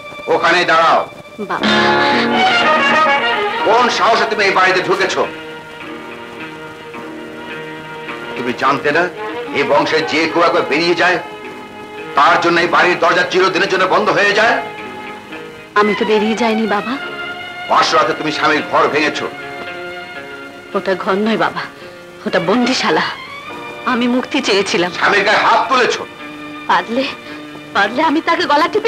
ওখানে দাঁড়াও। বাবা, কোন সাহসে তুমি এই বাড়িতে ঢুকেছ? তুমি জানতে না এই বংশে যে কেউ একবার বেরিয়ে যায় তার জন্য এই বাড়ির দরজা চিরদিনের জন্য বন্ধ হয়ে যায়? আমি তো বেরিয়ে যাইনি বাবা। পাঁচরাতে তুমি স্বামীর ঘর ভেঙেছো। ওটা ঘর নয় বাবা, ওটা বন্দিশালা। আমি মুক্তি চেয়েছিলাম। স্বামীর গায়ে হাত তুলেছো। পারলে পারলে আমি তাকে গলা টিপে।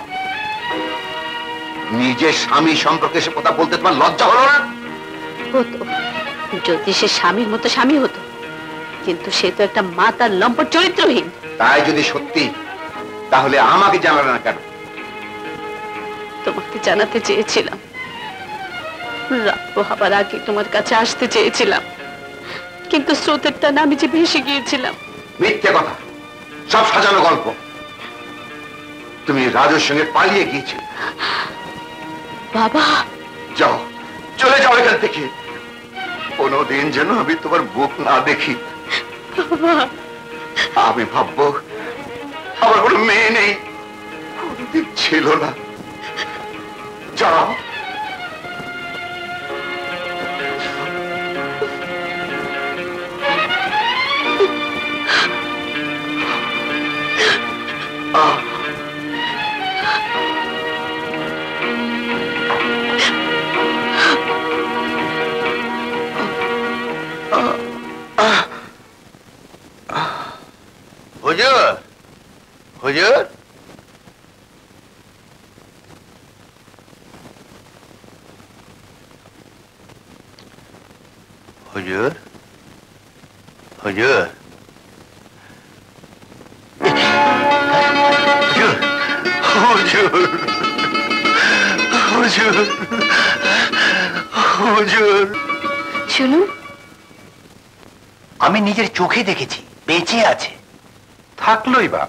নিজের স্বামী সম্পর্কে সে কথা বলতে তোমার লজ্জা হলো না? হতো, যদি সে স্বামীর মতো স্বামী হতো, কিন্তু সে তো একটা মাতার লম্পট চরিত্রহীন। তাই যদি সত্যি, তাহলে আমাকে জানালে না কেন? তোমাকে জানাতে চেয়েছিলাম, রাত পোহাবার আগে তোমার কাছে আসতে চেয়েছিলাম, কিন্তু স্রোতের টানে আমি যে ভেসে গিয়েছিলাম। মিথ্যে কথা, সব সাজানো গল্প। তুমি রাজুর সঙ্গে পালিয়ে গিয়েছিলে। বাবা, যাও, চলে যাও এখান থেকে। কোনোদিন যেন আমি তোমার মুখ না দেখি। আমি ভাববো আমার কোনো মেয়ে নেই, কোনোদিন ছিল না। যাও। হুজুর, হুজুর, হুজুর, হুজুর, হুজুর, হুজুর, হুজুর। শুনুন, আমি নিজের চোখে দেখেছি বেঁচে আছে। থাকলোই বা,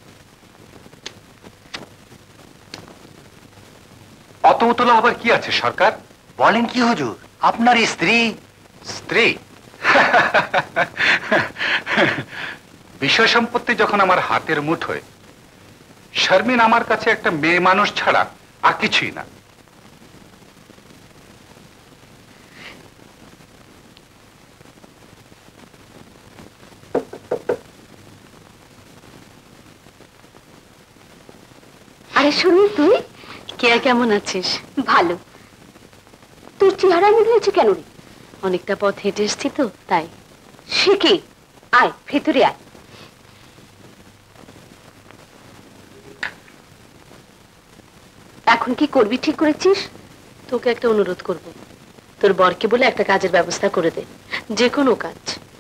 অত উতলা আবার কি আছে সরকার? বলেন কি হুজুর, আপনার স্ত্রী? স্ত্রী? বিষয় সম্পত্তি যখন আমার হাতের মুঠোয়, শারমিন আমার কাছে একটা মেয়ে মানুষ ছাড়া আর কিছুই না। আরে শুনুন, তুই কে কেমন আছিস? ভালো। তোর চেহারা এমন হয়েছে কেন রে? অনেকটা পথ হেঁটে এসছি তো, তাই। সে কি? আয় ভেতরে আয়। এখন কি করবি ঠিক করেছিস? তোকে একটা অনুরোধ করব, তোর বরকে বলে একটা কাজের ব্যবস্থা করে দে, যে কোনো কাজ।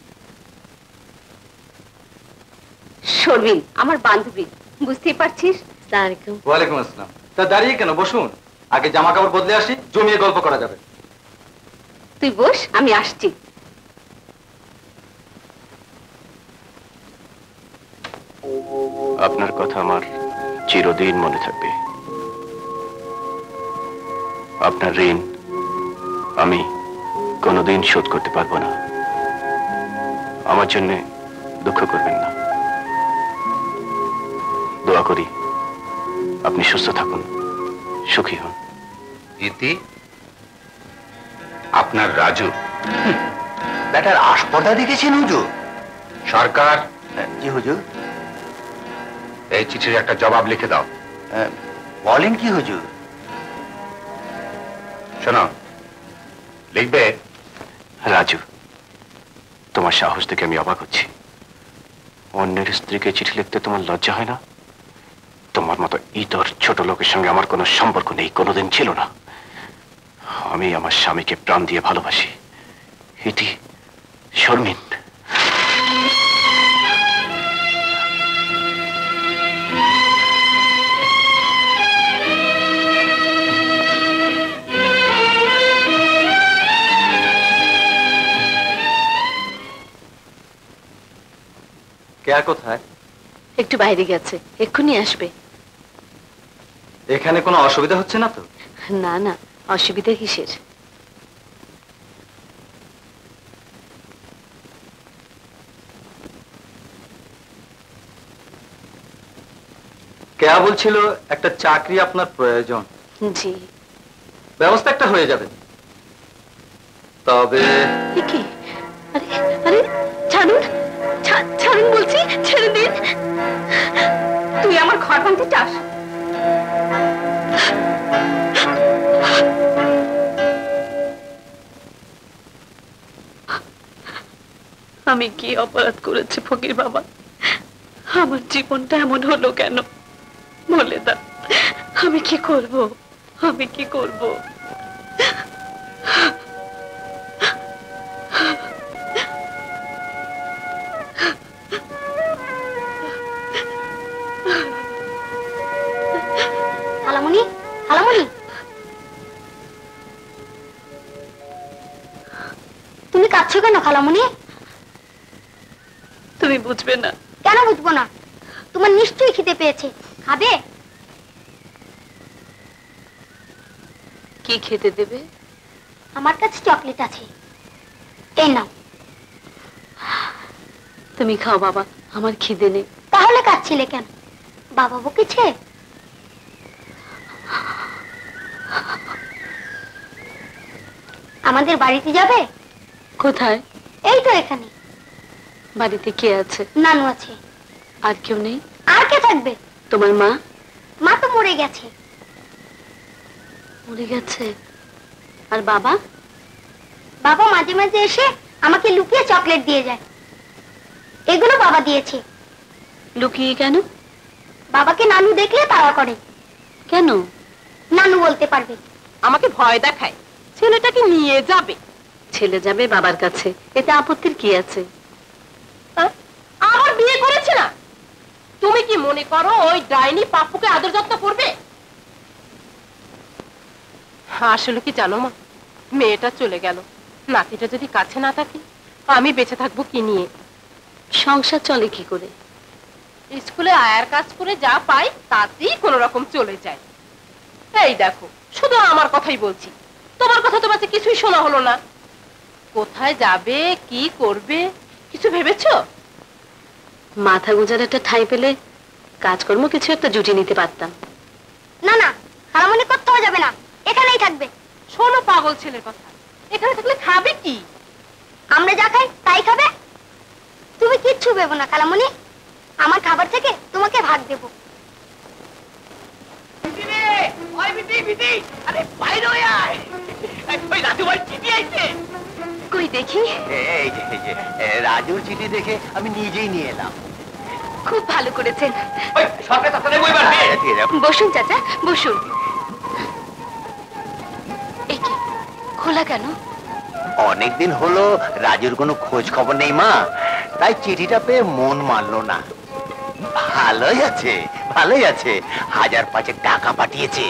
শর্মিন আমার বান্ধবী, বুঝতেই পারছিস। ওয়ালাইকুম আসসালাম। তা দাঁড়িয়ে কেন, বসুন। আগে জামা কাপড় বদলে আসি, জমিয়ে গল্প করা যাবে। তুই বস, আমি আসছি। আপনার কথা আমার চিরদিন মনে থাকবে। আপনার ঋণ আমি কোনোদিন শোধ করতে পারবো না। আমার জন্য দুঃখ করবেন না। দোয়া করি আপনি সুস্থ থাকুন, সুখী হন। ইতি, আপনার রাজু। ব্যাটার আসপর্দা দেখেছেন হুজুর? সরকার, জি হুজুর। এই চিঠির একটা জবাব লিখে দাও। বলেন কি হুজুর? শোনো, লিখবে। রাজু, তোমার সাহস দেখে আমি অবাক হচ্ছি। অন্যের স্ত্রীকে চিঠি লিখতে তোমার লজ্জা হয় না? তোমার মতো ইতর ছোট লোকের সঙ্গে আমার কোনো সম্পর্ক নেই, কোনোদিন ছিল না। আমি আমার স্বামীকে প্রাণ দিয়ে ভালোবাসি। ইতি, শর্মিন। কেয়া কোথায়? একটু বাইরে গেছে, এক্ষুনি আসবে। এখানে কোনো অসুবিধা হচ্ছে না তো? না না, অসুবিধা কিসের? কে কেয়া বলছিল একটা চাকরি আপনার প্রয়োজন। জি। ব্যবস্থা একটা হয়ে যাবে, তবে কি? আরে আরে ছাড়ুন, ছাড়ুন বলছি, ছেড়ে দিন। তুই আমার ঘর ভাঙতে চাস? আমি কি অপরাধ করেছি ফকির বাবা? আমার জীবনটা এমন হলো কেন বলে দাও। আমি কি করব, আমি কি করব? খালামণি, খালামণি, তুমি কাঁদছো কেন খালামণি? তুমি বুঝবে না। কেন বুঝবো না? তোমার নিশ্চয়ই খিদে পেয়েছে, খাবে? কি খেতে দেবে? আমার কাছে চকলেট আছে, এই নাও। তুমি খাও বাবা, আমার খিদে নেই। তাহলে কাঁদছিলে কেন? বাবা বকেছে? আমাদের বাড়িতে যাবে? কোথায়? এই তো এখানে। বাড়িতে কে আছে? নানু আছে। আর কেউ নেই? আর কে থাকবে? তোমার মা? মা তো মরে গেছে। মরে গেছে? আর বাবা? বাবা মাঝে মাঝে এসে আমাকে লুকিয়ে চকলেট দিয়ে যায়। এগুলো বাবা দিয়েছে। লুকিয়ে কেন? বাবাকে নানু দেখলে তাড়া করে। কেন? নানু বলতে পারবে। আমাকে ভয় দেখায়, ছেলেটাকে নিয়ে যাবে। ছেলে যাবে বাবার কাছে, এতে আপত্তির কি আছে? আবার বিয়ে করেছে না? তুমি কি মনে করো ওই ডাইনি পাপ্পুকে আদর যত্ন করবে? আসলে কি জানো মা, মেয়েটা চলে গেল, নাতিটা যদি কাছে না থাকে আমি বেঁচে থাকবো কি নিয়ে? সংসার চলে কি করে? স্কুলে আয়ার কাজ করে যা পাই তাতেই কোনো রকম চলে যায়। এই দেখো, শুধু আমার কথাই বলছি, তোমার কথা তো বাচ্চা কিছুই শোনা হলো না। কোথায় যাবে, কি করবে, কিছু ভেবেছো? মাথা গুজার একটা ঠাঁই পেলে কাজকর্ম কিছু একটা জুটিয়ে নিতে পারতাম। না না, খালামণি কোথাও যাবে না, এখানেই থাকবে। শোনো পাগল ছেলের কথা, এখানে থাকলে খাবে কি? আমরা যা খাই তাই খাবে। তুমি কিচ্ছু ভেবো না খালামণি, আমার খাবার থেকে তোমাকে ভাগ দেব। কই দেখি। এই যে, এই যে, এ, রাজুর চিঠি দেখে আমি নিজেই নিয়ে এলাম। খুব ভালো করেছেন। হ্যাঁ, ঠিক আছে। বসুন চাচা, বসুন। এই কি খোলা কেন? অনেকদিন হলো রাজুর কোনো খোঁজ খবর নেই মা, তাই চিঠিটা পেয়ে মন মানলো না। ভালোই আছে, ভালোই আছে, হাজার পাঁচেক টাকা পাঠিয়েছে।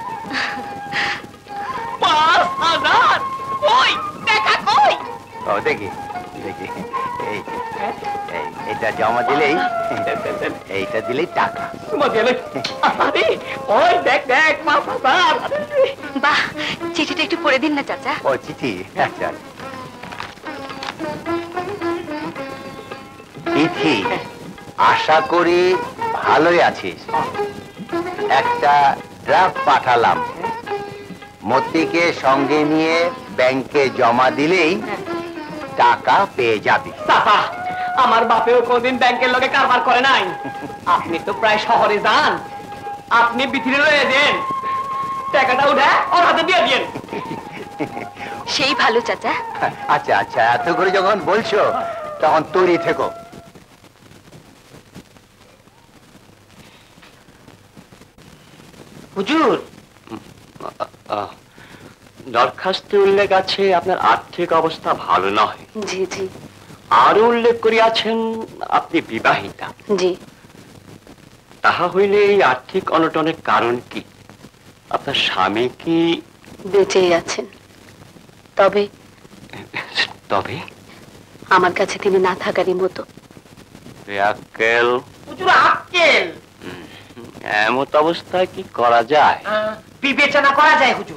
পাঁচ হাজার? কই টাকা কই? ও দেখি দেখি, এই যে, এই, এটা জমা দিলেই, এইটা দিলেই টাকা। আরে ওই দেখ দেখ পাঁচ হাজার। বাহ, চিঠিটা একটু পড়ে দিন না চাচা। ও চিঠি, আচ্ছা। চিঠি, আশা করি ভালোই আছিস। একটা ড্রাফট পাঠালাম, মতিকে সঙ্গে নিয়ে ব্যাংকে জমা দিলেই টাকা পেয়ে যাবি। চাচা, আমার বাপেও কোনদিন ব্যাংকের লগে কারবার করে নাই। আপনি তো প্রায় শহরে যান, আপনি বিথিরে লয়ে দেন, টাকাটা উঠে ওর হাতে দিয়ে দিন। সেই ভালো চাচা। আচ্ছা আচ্ছা, এত করে যখন বলছো তখন তৈরি থেকো। হুজুর, দরখাস্তে উল্লেখ আছে আপনার আর্থিক অবস্থা ভালো নয়। জি জি। আরো উল্লেখ করিয়াছেন আপনি বিবাহিতা। জি। তাহা হইলে এই আর্থিক অনটনের কারণ কি? আপনার স্বামী কি বেঁচেই আছেন, তবে তবে আমার কাছে তিনি না থাকারই মতো। আক্কেল আক্কেল এমত অবস্থায় কি করা যায়? বিবেচনা করা যায় হুজুর।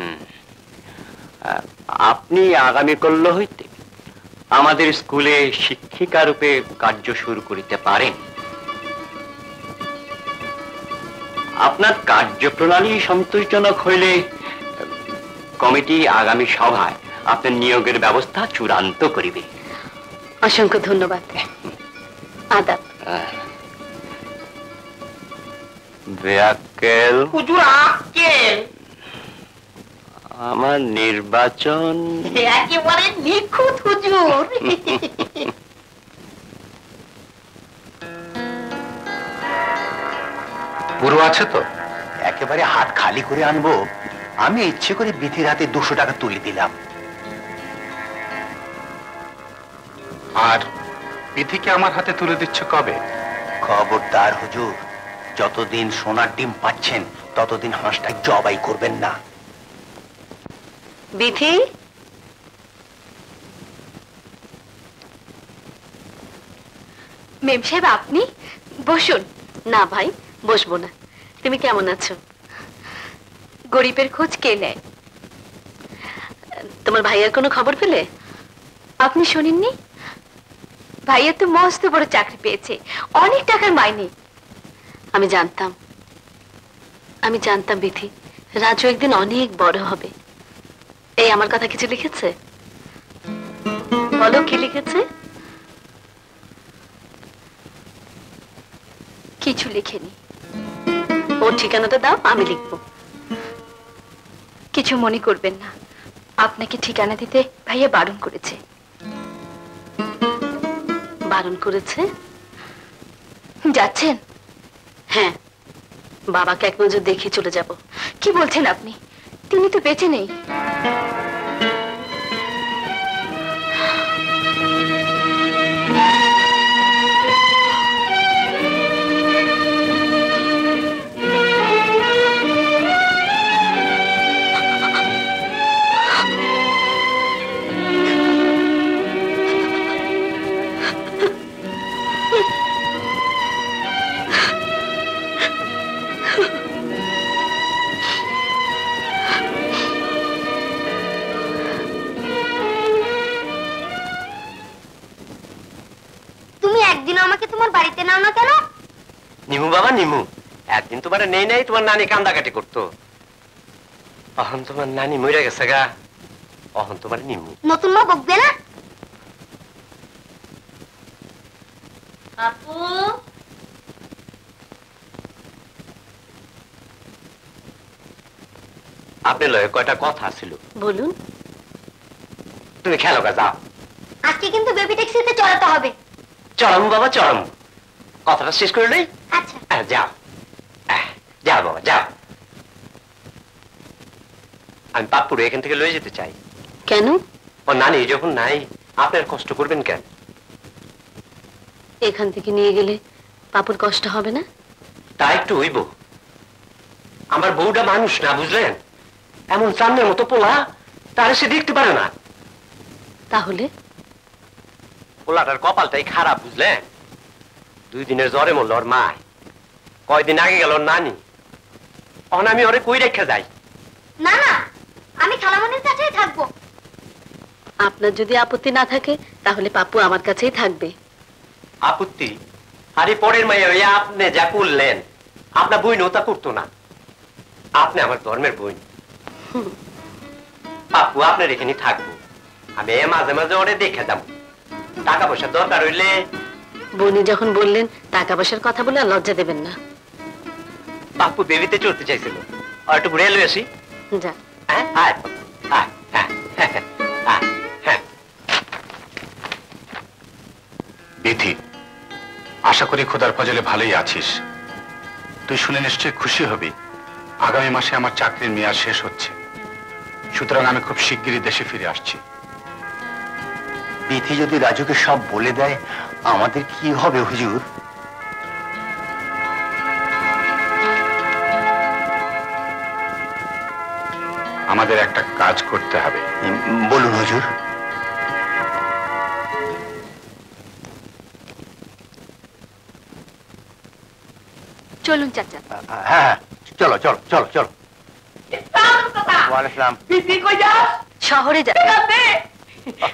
আপনি আগামী কল্য হইতে আমাদের স্কুলে শিক্ষিকা রূপে কার্য শুরু করিতে পারেন। আপনার কার্যপ্রণালী সন্তোষজনক হইলে কমিটি আগামী সভায় আপনার নিয়োগের ব্যবস্থা চূড়ান্ত করিবে। অসংখ্য ধন্যবাদ। আদাব। বেয়াক্কেল হুজুর আক্কেল আমার নির্বাচন একেবারে নিখুঁত হুজুর। পুরো আছে তো? একেবারে হাত খালি করে আনবো? আমি ইচ্ছে করে বিথির হাতে দুশো টাকা তুলে দিলাম। আর বিথিকে আমার হাতে তুলে দিচ্ছ কবে? খবরদার হুজুর, যতদিন সোনার ডিম পাচ্ছেন ততদিন হাঁসটা জবাই করবেন না। বিথি, মেম সাহেব আপনি বসুন। না ভাই, বসবো না। তুমি কেমন আছো? গরিবের খোঁজ কে নেয়? তোমার ভাইয়ার কোনো খবর পেলে? আপনি শোনেননি? ভাইয়া তো মস্ত বড় চাকরি পেয়েছে, অনেক টাকার মাইনে। আমি জানতাম, আমি জানতাম বিথি, রাজু একদিন অনেক বড় হবে। এই আমার কথা কিছু লিখেছে? বলো কি লিখেছে? কিছু লিখেনি। ওর ঠিকানাটা দাও, আমি লিখবো। কিছু মনে করবেন না, আপনাকে ঠিকানা দিতে ভাইয়া বারণ করেছে। বারণ করেছে? যাচ্ছেন? হ্যাঁ, বাবাকে এক নজর দেখে চলে যাব। কি বলছেন আপনি? তিনি তো বেঁচে নেই। নিমু বাবা নিমু, একদিন তোমার নেই নাই তোমার নানি কান্দাকাটি করতো, অহন তোমার নানি মরে গেছে গা, অহন তোমার নিমু। নতুন মা বকবে না? আপু, আপনি লয়ে কয়টা কথা ছিল। বলুন। তুমি খেলো গা, যাও। আজকে কিন্তু বেবি ট্যাক্সিতে চড়াতে হবে। চরম বাবা চরম, কথাটা শেষ করে নেই। আচ্ছা যাও, যাও বাবা যাও। আমি পাপ্পুরে এখান থেকে লয়ে যেতে চাই। কেন? ও নানি যখন নাই, আপনার কষ্ট করবেন কেন? এখান থেকে নিয়ে গেলে পাপুর কষ্ট হবে না? তা একটু হইব। আমার বউটা মানুষ না, বুঝলেন? এমন চান্দের মতো পোলা, তারে সে দেখতে পারে না। তাহলে পোলাটার কপালটাই খারাপ, বুঝলেন? দুই দিনের জ্বরে মরল ওর মা, কয়দিন আগে গেল ওর নানি। অন আমি ওরে কই রেখে যাই? না না, আমি খালামণির কাছেই থাকবো। আপনার যদি আপত্তি না থাকে তাহলে পাপ্পু আমার কাছেই থাকবে। আপত্তি? আরে পরের মাইয়া হইয়া আপনি যা করলেন, আপনার বই তা করতো না। আপনি আমার ধর্মের বই। পাপ্পু আপনার এখানে থাকবো, আমি মাঝে মাঝে ওরে দেখে যাবো। টাকা পয়সার দরকার হইলে। বনি যখন বললেন টাকা পয়সার কথা বলে আর লজ্জা দেবেন না। পাপ্পু বেবিতে চলতে চাইছিল, আর একটু ঘুরে এলো আসি। যা। হ্যাঁ আয় আয় আয়। বিথি, আশা করি খোদার ফজলে ভালোই আছিস। তুই শুনে নিশ্চয়ই খুশি হবি, আগামী মাসে আমার চাকরির মেয়াদ শেষ হচ্ছে। সুতরাং আমি খুব শিগগিরই দেশে ফিরে আসছি। বিথি যদি রাজুকে সব বলে দেয়, আমাদের কি হবে হুজুর? আমাদের একটা কাজ করতে হবে। বলুন হুজুর। চলুন চাচা। হ্যাঁ চলো চলো চলো চলো। ওয়ালাইকুম। বিথি কই যাস? শহরে যা।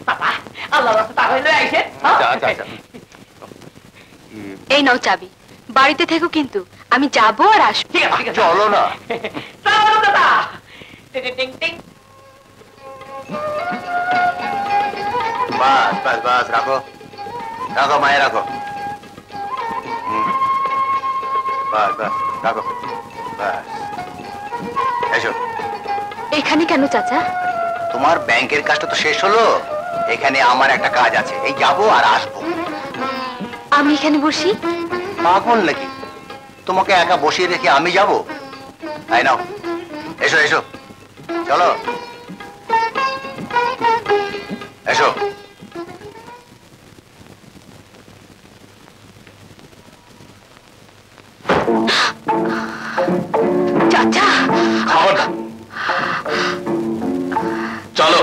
আল্লাহ রাস্তা তাহলে আইছে। এই নাও চাবি, বাড়িতে থেকো কিন্তু, আমি যাবো আর আসবো। চলো না। বাস বাস বাস, রাখো রাখো মায়ে রাখো। বাস বাস রাখো, বাস। এসো। এখানে কেন চাচা? তোমার ব্যাংকের কাজটা তো শেষ হলো, এখানে আমার একটা কাজ আছে, এই যাবো আর আসবো। আমি এখানে বসি? পাগল নাকি, তোমাকে একা বসিয়ে রেখে আমি যাব? তাই নাও, এসো এসো, চলো এসো। চাচা চলো।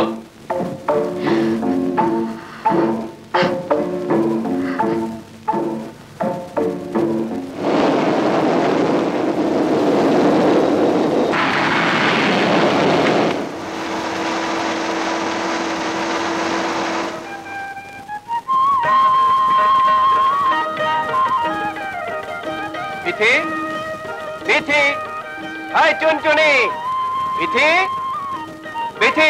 বিথি, বিথি, হাই টুনটুনি, বিথি, বিথি।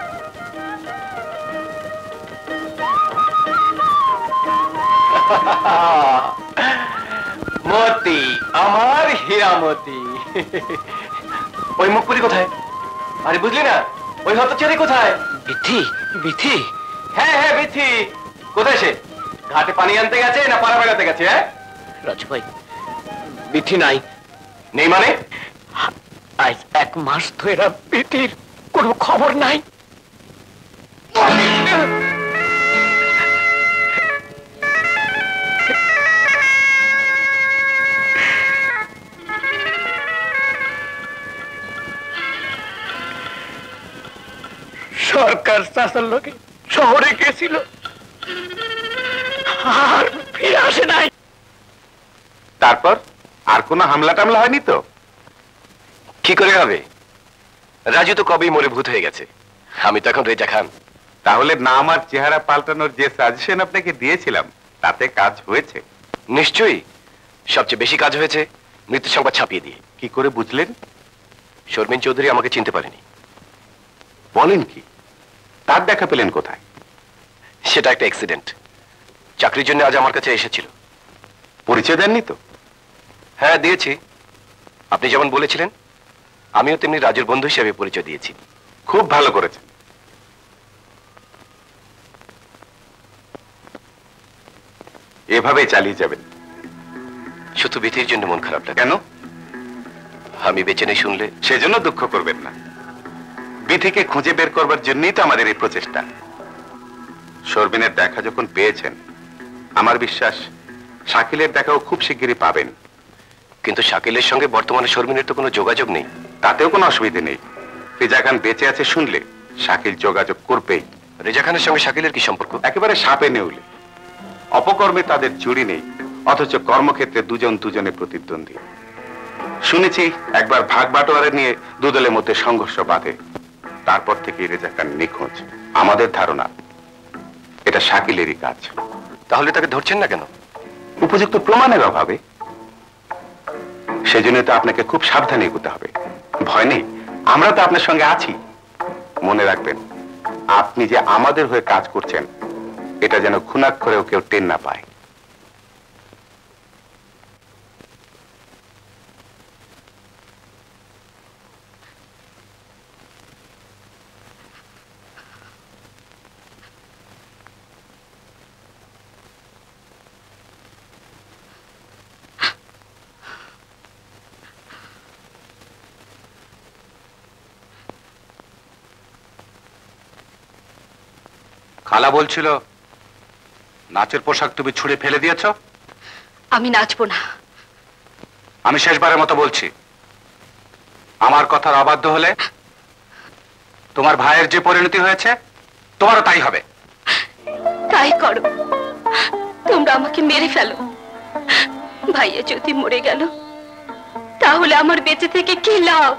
মতি, আমার হীরামতি। ওই মুখপুরি কোথায়? আরে বুঝলি না, ওই হতচারী কোথায়? বিথি, বিথি। হ্যাঁ হ্যাঁ বিথি। কোথায় সে? ঘাটে পানি আনতে গেছে না পাড়া বেড়াতে গেছে? হ্যাঁ রাজু ভাই, বিথি নাই। নেই মানে? আজ এক মাস ধরে বিথির কোনো খবর নাই। সরকার চাচার লোকে শহরে গেছিল, আর ফিরে আসে নাই। তারপর আর কোনো হামলা টামলা হয়নি তো? কি করে হবে? রাজু তো কবেই মরে ভূত হয়ে গেছে, আমি তো এখন রেজা খান। তাহলে নাম আর চেহারা পাল্টানোর যে সাজেশন আপনাকে দিয়েছিলাম তাতে কাজ হয়েছে? নিশ্চয়ই, সবচেয়ে বেশি কাজ হয়েছে মৃত্যু সংবাদ ছাপিয়ে দিয়ে। কি করে বুঝলেন? শর্মিন চৌধুরী আমাকে চিনতে পারেনি। বলেন কি? তার দেখা পেলেন কোথায়? সেটা একটা অ্যাক্সিডেন্ট। চাকরির জন্য আজ আমার কাছে এসেছিল। পরিচয় দেননি তো? হ্যাঁ দিয়েছি, আপনি যেমন বলেছিলেন আমিও তেমনি রাজুর বন্ধু হিসেবে পরিচয় দিয়েছি। খুব ভালো করেছেন। এভাবে চালিয়ে যাবেন। শুধু বিথির জন্য মন খারাপ লাগে। কেন? আমি বেঁচে নেই শুনলে। সেজন্য দুঃখ করবেন না, বিথিকে খুঁজে বের করবার জন্যই তো আমাদের এই প্রচেষ্টা। শর্মিনের দেখা যখন পেয়েছেন, আমার বিশ্বাস শাকিলের দেখাও খুব শিগগিরই পাবেন। কিন্তু শাকিলের সঙ্গে বর্তমানে শর্মিনের তো কোনো যোগাযোগ নেই। তাতেও কোনো অসুবিধে নেই, রেজা খান বেঁচে আছে শুনলে শাকিল যোগাযোগ করবেই। রেজা খানের সঙ্গে শাকিলের কি সম্পর্ক? একেবারে সাপে নেউলে। অপকর্মে তাদের জুড়ি নেই, অথচ কর্মক্ষেত্রে দুজন দুজনে প্রতিদ্বন্দ্বী। শুনেছি একবার ভাগ বাটোয়ারা নিয়ে দুদলের মধ্যে সংঘর্ষ বাধে, তারপর থেকে রেজা খান নিখোঁজ। আমাদের ধারণা এটা শাকিলেরই কাজ। তাহলে তাকে ধরছেন না কেন? উপযুক্ত প্রমাণের অভাবে। সেজন্য তো আপনাকে খুব সাবধানে এগোতে হবে। ভয় নেই, আমরা তো আপনার সঙ্গে আছি। মনে রাখবেন, আপনি যে আমাদের হয়ে কাজ করছেন এটা যেন খুনাক্ষরেও কেউ টের না পায়। খালা বলছিল নাচের পোশাক তুমি ছুঁড়ে ফেলে দিয়েছ। আমি নাচবো না। আমি শেষবারের মতো বলছি, আমার কথার অবাধ্য হলে তোমার ভাইয়ের যে পরিণতি হয়েছে তোমারও তাই হবে। তাই করো, তোমরা আমাকে মেরে ফেলো। ভাইয়া যদি মরে গেল তাহলে আমার বেঁচে থেকে কি লাভ?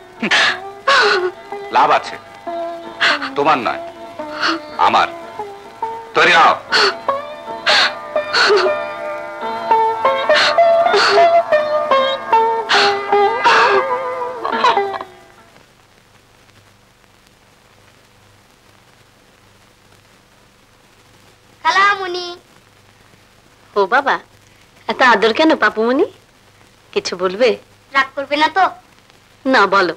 লাভ আছে, তোমার নয় আমার। তৈরি হও। খালামণি। ও বাবা, এত আদর কেন পাপুমণি? কিছু বলবে? রাগ করবে না তো? না, বলো।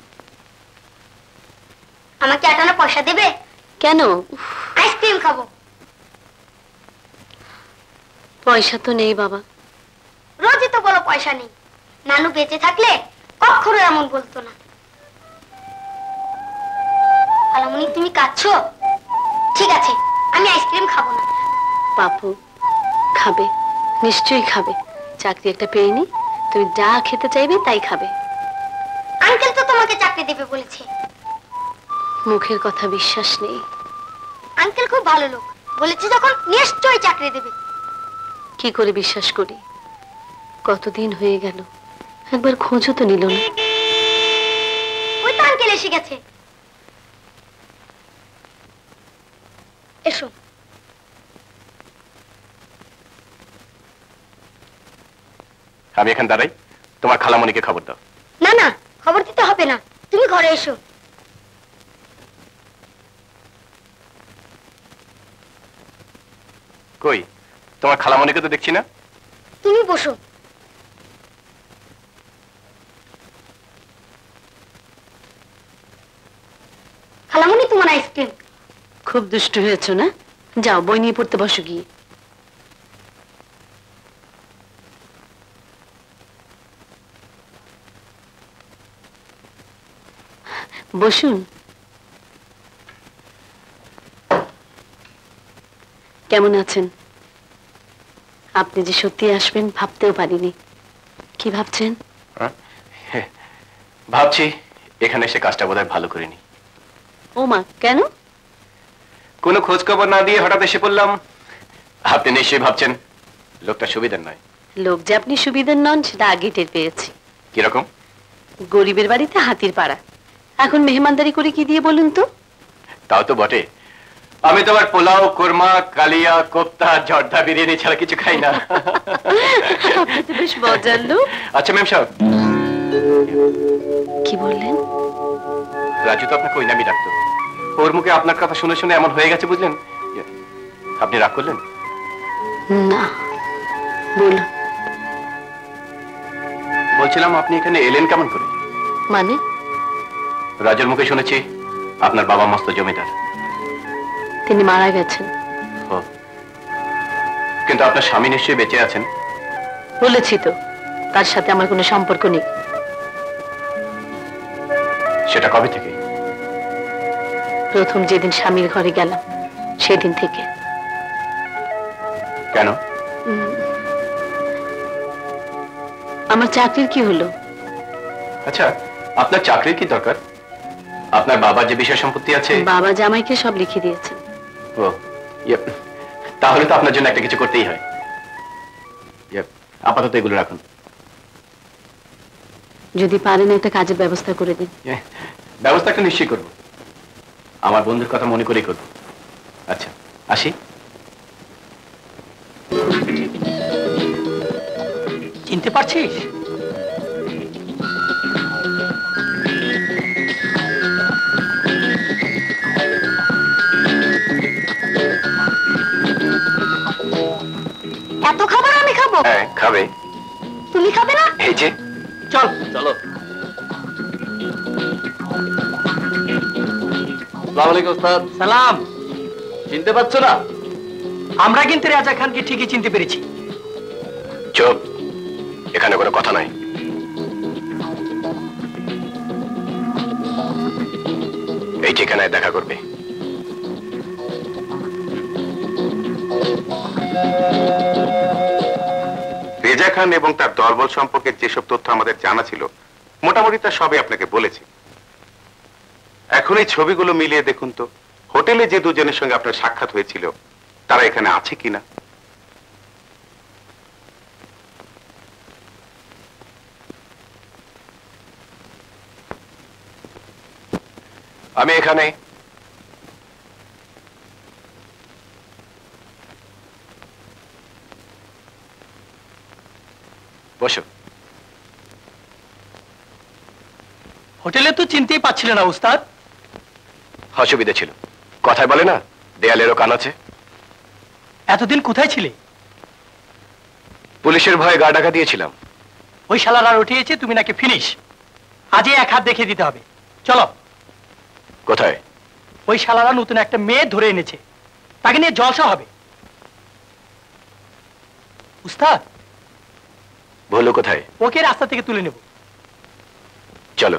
আমাকে আটানা পয়সা দেবে? কেন? আইসক্রিম খাবো। পয়সা তো নেই বাবা। রোজই তো বলো পয়সা নেই। নানু বেঁচে থাকলে কখনো এমন বলতো না। খালামণি, তুমি কাঁদছো? ঠিক আছে, আমি আইসক্রিম খাবো না। পাপু খাবে, নিশ্চয়ই খাবে। চাকরি একটা পেয়েনি, তুমি যা খেতে চাইবে তাই খাবে। আঙ্কেল তো তোমাকে চাকরি দেবে বলেছে। মুখের কথা বিশ্বাস নেই। আঙ্কেল খুব ভালো লোক, বলেছে যখন নিশ্চয়ই চাকরি দেবে। কি করে বিশ্বাস করি? কতদিন হয়ে গেল, একবার খোঁজও তো নিল না। ওই তো আঙ্কেল এসে গেছে। এসো। আমি এখানে দাঁড়াই, তোমার খালামণিকে খবর দাও। না না, খবর দিতে হবে না, তুমি ঘরে এসো। কই, তোমার খালামণিকে তো দেখছি না। তুমি বসো। খালামণি, তোমার আইসক্রিম। খুব দুষ্ট হয়েছ না? যাও, বই নিয়ে পড়তে বসো গিয়ে। বসুন। কেমন আছেন? আপনি যে সত্যি আসবেন ভাবতেও পারিনি। কি ভাবছেন? ভাবছি এখানে এসে কাজটা বোধহয় ভালো করিনি। ও মা, কেন? কোনো খোঁজ খবর না দিয়ে হঠাৎ এসে পড়লাম। আপনি নিশ্চয়ই ভাবছেন লোকটা সুবিধার নয়। লোক যে আপনি সুবিধার নন সেটা আগে টের পেয়েছি। কিরকম? গরিবের বাড়িতে হাতির পাড়া, এখন মেহমানদারি করে কি দিয়ে বলুন তো? তাও তো বটে, আমি তোমার পোলাও, কোরমা, কালিয়া, কোপ্তা, জর্দা, বিরিয়ানি ছাড়া কিছু খাই না। আপনি তো বেশ মজার লোক। আচ্ছা ম্যাম সাহেব, কি বললেন? রাজু তো আপনাকে ওই নামই ডাকতো। ওর মুখে আপনার কথা শুনে শুনে এমন হয়ে গেছে, বুঝলেন? আপনি রাগ করলেন? না, বলুন। বলছিলাম আপনি এখানে এলেন কেমন করে? মানে? রাজুর মুখে শুনেছি আপনার বাবা মস্ত জমিদার। তিনি মারা গেছেন। ও, কিন্তু আপনার স্বামী নিশ্চয়ই বেঁচে আছেন। বলেছি তো, তার সাথে আমার কোনো সম্পর্ক নেই। সেটা কবে থেকে? প্রথম যেদিন স্বামীর ঘরে গেলাম সেদিন থেকে। কেন? আমার চাকরির কি হলো? আচ্ছা, আপনার চাকরির কি দরকার? আপনার বাবার যে বিষয় সম্পত্তি আছে। বাবা জামাইকে সব লিখে দিয়েছেন। ও, ইয়ে, তাহলে তো আপনার জন্য একটা কিছু করতেই হয়। ইয়ে, আপাতত এগুলো রাখুন। যদি পারেন একটা কাজের ব্যবস্থা করে দিন। ইয়ে, ব্যবস্থা একটা নিশ্চয়ই করবো। আমার বন্ধুর কথা মনে করেই করবো। আচ্ছা, আসি। চিনতে পারছিস? এত খাবার আমি খাবো? হ্যাঁ, খাবে। তুমি খাবে না? এই যে, চল চলো। আসসালামু আলাইকুম ওস্তাদ। সালাম। চিনতে পারছো না? আমরা কিন্তু রাজা খানকে ঠিকই চিনতে পেরেছি। চুপ, এখানে কোনো কথা নাই। এই ঠিকানায় দেখা করবে। রেজা খান এবং তার দলবল সম্পর্কে যেসব তথ্য আমাদের জানা ছিল মোটামুটি তা সবই আপনাকে বলেছি। এখন এই ছবিগুলো মিলিয়ে দেখুন তো, হোটেলে যে দুজনের সঙ্গে আপনার সাক্ষাৎ হয়েছিল তারা এখানে আছে কিনা। আমি এখানে বসো। হোটেলে তো চিনতেই পাচ্ছিল না উস্তাদ। অসুবিধা ছিল, কথায় বলে না দেয়ালেরও কান আছে। এতদিন কোথায় ছিলে? পুলিশের ভয়ে গা ঢাকা দিয়েছিলাম। ওই শালারা উঠিয়েছে তুমি নাকি ফিনিশ। আজই এক হাত দেখিয়ে দিতে হবে। চলো। কোথায়? ওই শালারা নতুন একটা মেয়ে ধরে এনেছে, তাকে নিয়ে জলসা হবে। উস্তাদ, ভুলু কোথায়? ওকে রাস্তা থেকে তুলে নেব। চলো।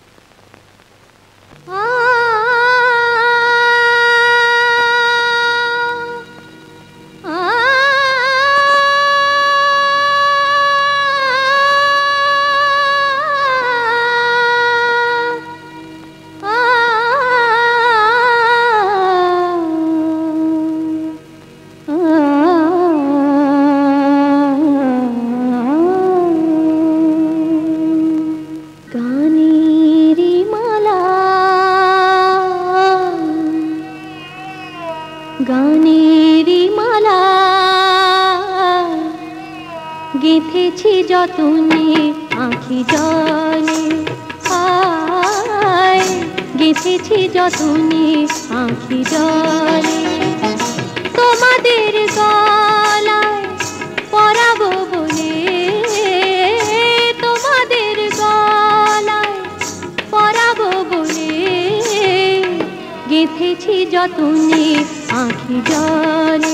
গানেরি মালা গেঁথেছি যতনে আঁখি জলে, আয় গেঁথেছি যতনে আঁখি জলে, তোমাদের গলায় পরাবো বলে, তোমাদের গলায় পরাবো বলে গেঁথেছি যতনে আঁখি জলে,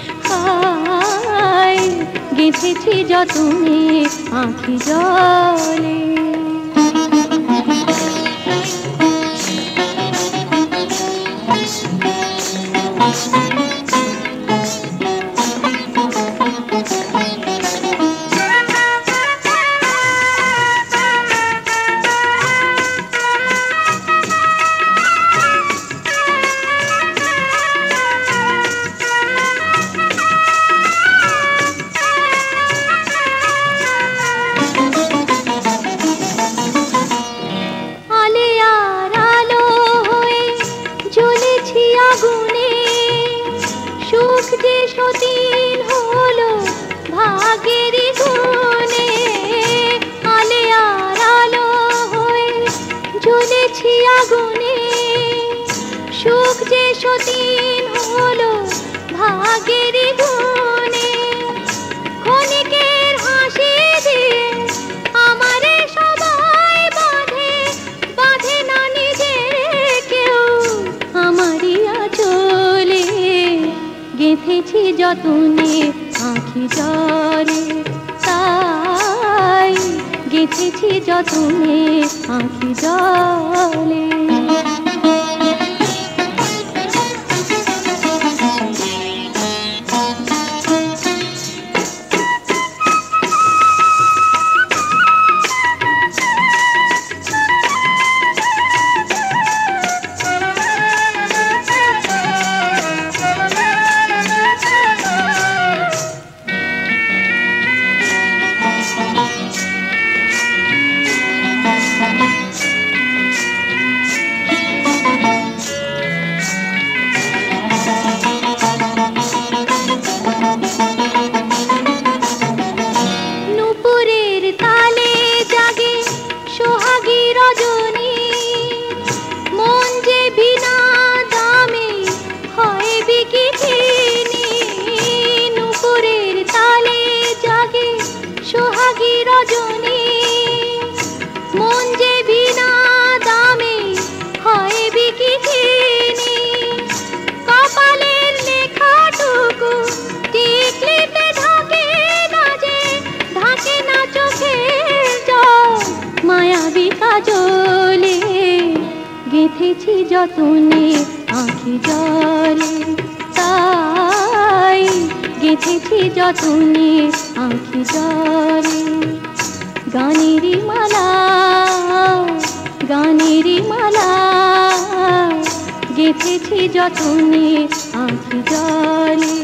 আয় গেঁথেছি যতনে আঁখি জলে। যতনে আঁখি জলে, তাই গেঁথেছি যতনে আঁখি জলে। গেঁথেছি যতনে আঁখি জলে, তাই গেঁথেছি যতনে আঁখি জলে। গানেরি মালা গানেরি মালা গেঁথেছি যতনে আঁখি জলে,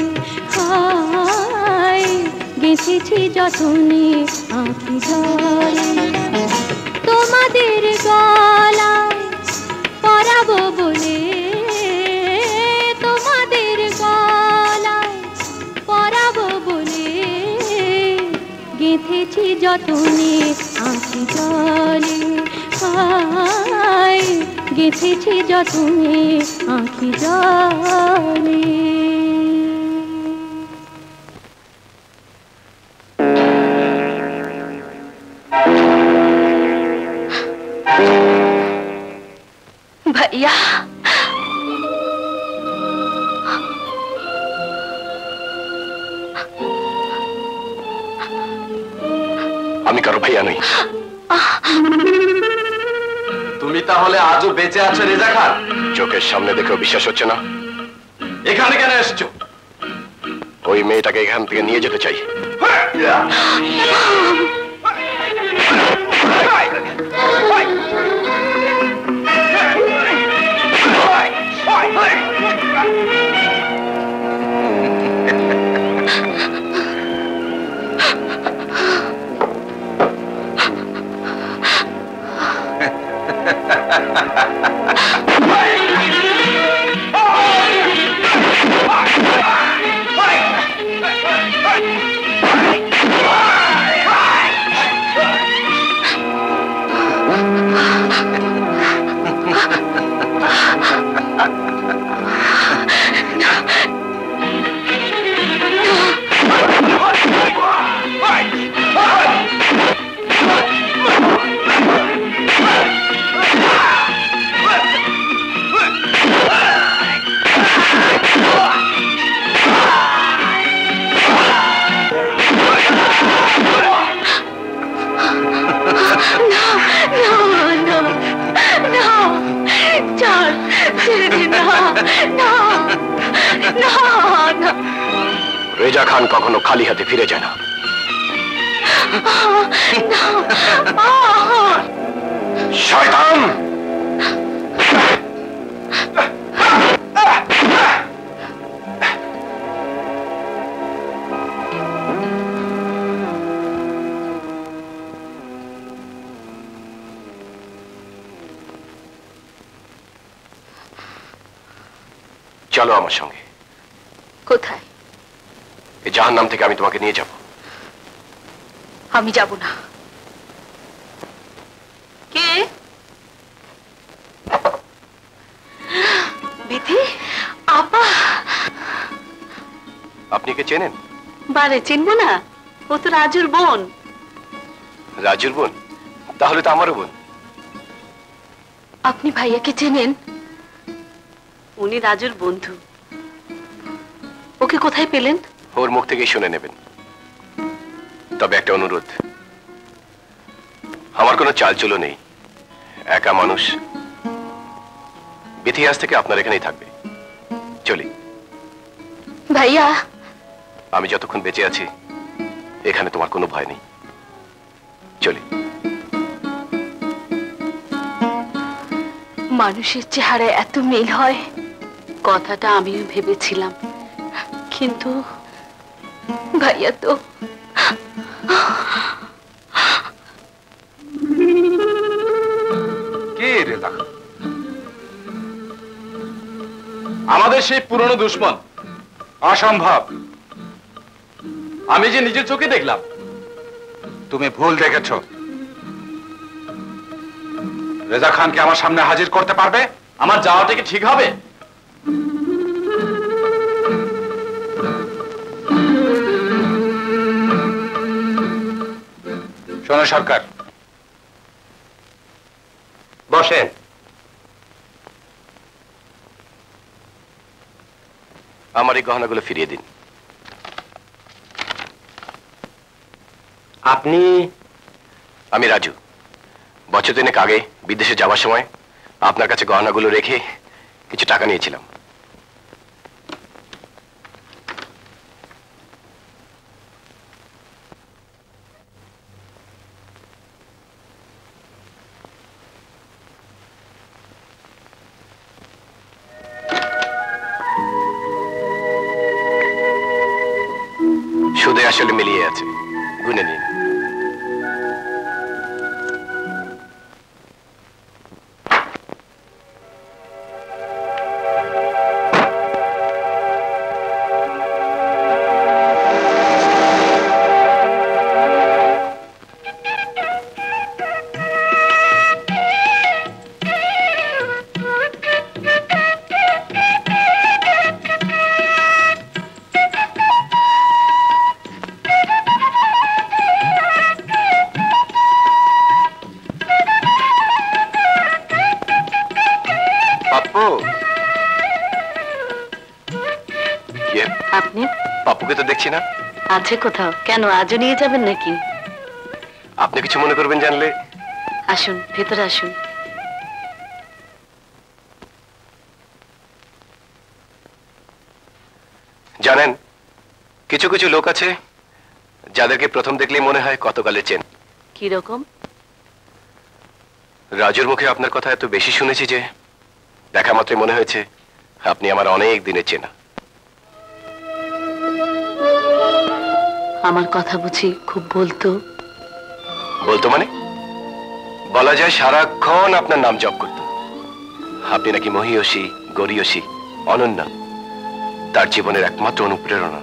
হায় গেঁথেছি যতনে আঁখি জলে। তোমাদের গলায় পরাবো বলে, তোমাদের গলায় পরাবো বলে গেঁথেছি যতনে আঁখি জলে হায় গেথেছি যতনে আঁখি জলে। ভাইয়া আমি কারো ভাইয়া নই। তুমি তাহলে আজও বেঁচে আছো রেজা খান? চোখের সামনে দেখেও বিশ্বাস হচ্ছে না? এখানে কেন এসছো? ওই মেয়েটাকে এখান থেকে নিয়ে যেতে চাই। রেজা খান কখনো খালি হাতে ফিরে যায় না। শয়তান! চলো আমার সঙ্গে। কোথায়? এই জাহান্নাম থেকে আমি তোমাকে নিয়ে যাব। আমি যাব না। কে? বিধি আপা। আপনি কে চেনেন? বারে চিনবো না, ও তো রাজুর বোন। রাজুর বোন? তাহলে তো আমারও বোন। আপনি ভাইয়াকে চেনেন? উনি রাজুর বন্ধু। ওকে কোথায় পেলেন? ওর মুখ থেকেই শুনে নেবেন। তবে একটা অনুরোধ, আমার কোনো চালচুলো নেই, একা মানুষ। ইতিহাস থেকে আপনার এখানেই থাকবে। চলি। ভাইয়া, আমি যতক্ষণ বেঁচে আছি এখানে তোমার কোনো ভয় নেই। চলি। মানুষের চেহারায় এত মিল হয়, কথাটা আমিও ভেবেছিলাম, কিন্তু ভাইয়া তো কে রেজা? আমাদের সেই পুরনো দুশ্মন। অসম্ভব। আমি যে নিজের চোখে দেখলাম। তুমি ভুল দেখেছ। রেজা খানকে আমার সামনে হাজির করতে পারবে? আমার যাওয়াটা কি ঠিক হবে? শোনো সরকার, বসেন। আমার এই গহনাগুলো ফিরিয়ে দিন। আপনি? আমি রাজু। বছর দিনেক আগে বিদেশে যাওয়ার সময় আপনার কাছে গহনাগুলো রেখে কিছু টাকা নিয়েছিলাম। সুদে আসলে মিলিয়ে আছে, গুনে নিন। পাপ্পু আপনি পাপ্পুকে তো দেখছি না। আছে কোথাও? কেন, আজও নিয়ে যাবেন নাকি? আপনি কিছু মনে করবেন জানলে। আসুন, ভেতরে আসুন। জানেন, কিছু কিছু লোক আছে যাদেরকে প্রথম দেখলেই মনে হয় কতকালে চেন। কি রকম? রাজুর মুখে আপনার কথা এত বেশি শুনেছি যে দেখা মাত্রই মনে হয়েছে আপনি আমার অনেক দিনের চেনা। আমার কথা বুঝি খুব বলতো? বলতো মানে? বলা যায় সারাক্ষণ আপনার নাম জপ করত। আপনি নাকি মহীয়সী, গরীয়সী, অনন্যা, তার জীবনের একমাত্র অনুপ্রেরণা।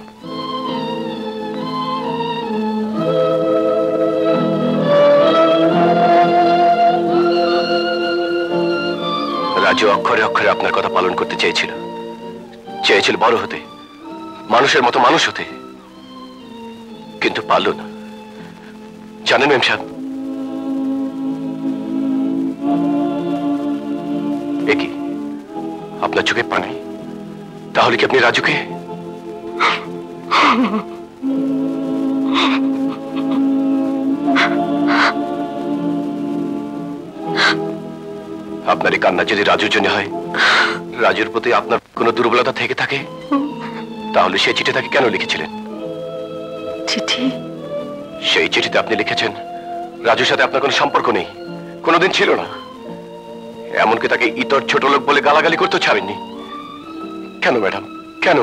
রাজু অক্ষরে অক্ষরে আপনার কথা পালন করতে চেয়েছিল, চেয়েছিল বড় হতে, মানুষের মতো মানুষ হতে, কিন্তু পারল না। জানেন মেম সাহেব, একই আপনার চোখে পানি, তাহলে কি আপনি রাজুকে? আপনার এই কান্না যদি রাজুর জন্য হয়, রাজুর প্রতি আপনার কোনো দুর্বলতা থেকে থাকে, তাহলে সেই চিঠি তাকে কেন লিখেছিলেন? চিঠি? সেই চিঠিতে আপনি লিখেছেন রাজুর সাথে আপনার কোনো সম্পর্ক নেই, কোনোদিন ছিল না। এমনকি তাকে ইতর ছোট লোক বলে গালাগালি করতে ছাড়েননি। কেন ম্যাডাম, কেন?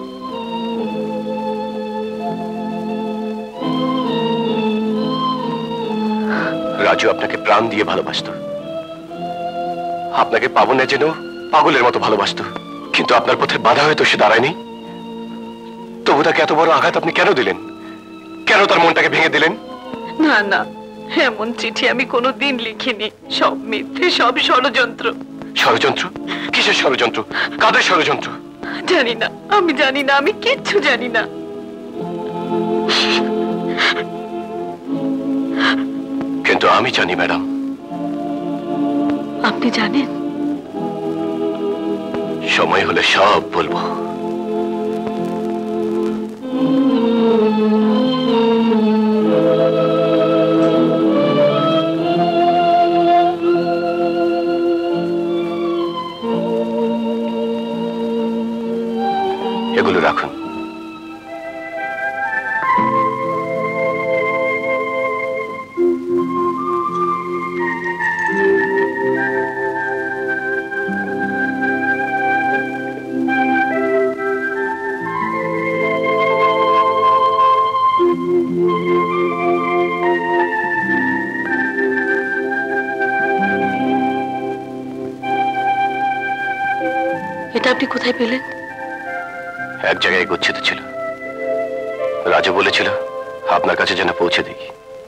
রাজু আপনাকে প্রাণ দিয়ে ভালোবাসতো, আপনাকে পাবো না যেন পাগলের মতো ভালোবাসতো, কিন্তু আপনার পথে বাধা হয়ে তো সে দাঁড়ায়নি। তবু তাকে এত বড় আঘাত আপনি কেন দিলেন? কেন তার মনটাকে ভেঙে দিলেন? না না, এমন চিঠি আমি কোনোদিন লিখিনি। সব মিথ্যে, সব ষড়যন্ত্র। ষড়যন্ত্র? কিসের ষড়যন্ত্র? কাদের ষড়যন্ত্র? জানি না, আমি জানি না, আমি কিচ্ছু জানি না। কিন্তু আমি জানি ম্যাডাম। আপনি জানেন? সময় হলে সব বলবো। এগুলো রাখুন। এটা আপনি কোথায় পেলেন? এক জায়গায় গচ্ছিত ছিল, রাজু বলেছিল আপনার কাছে যেন পৌঁছে দিই।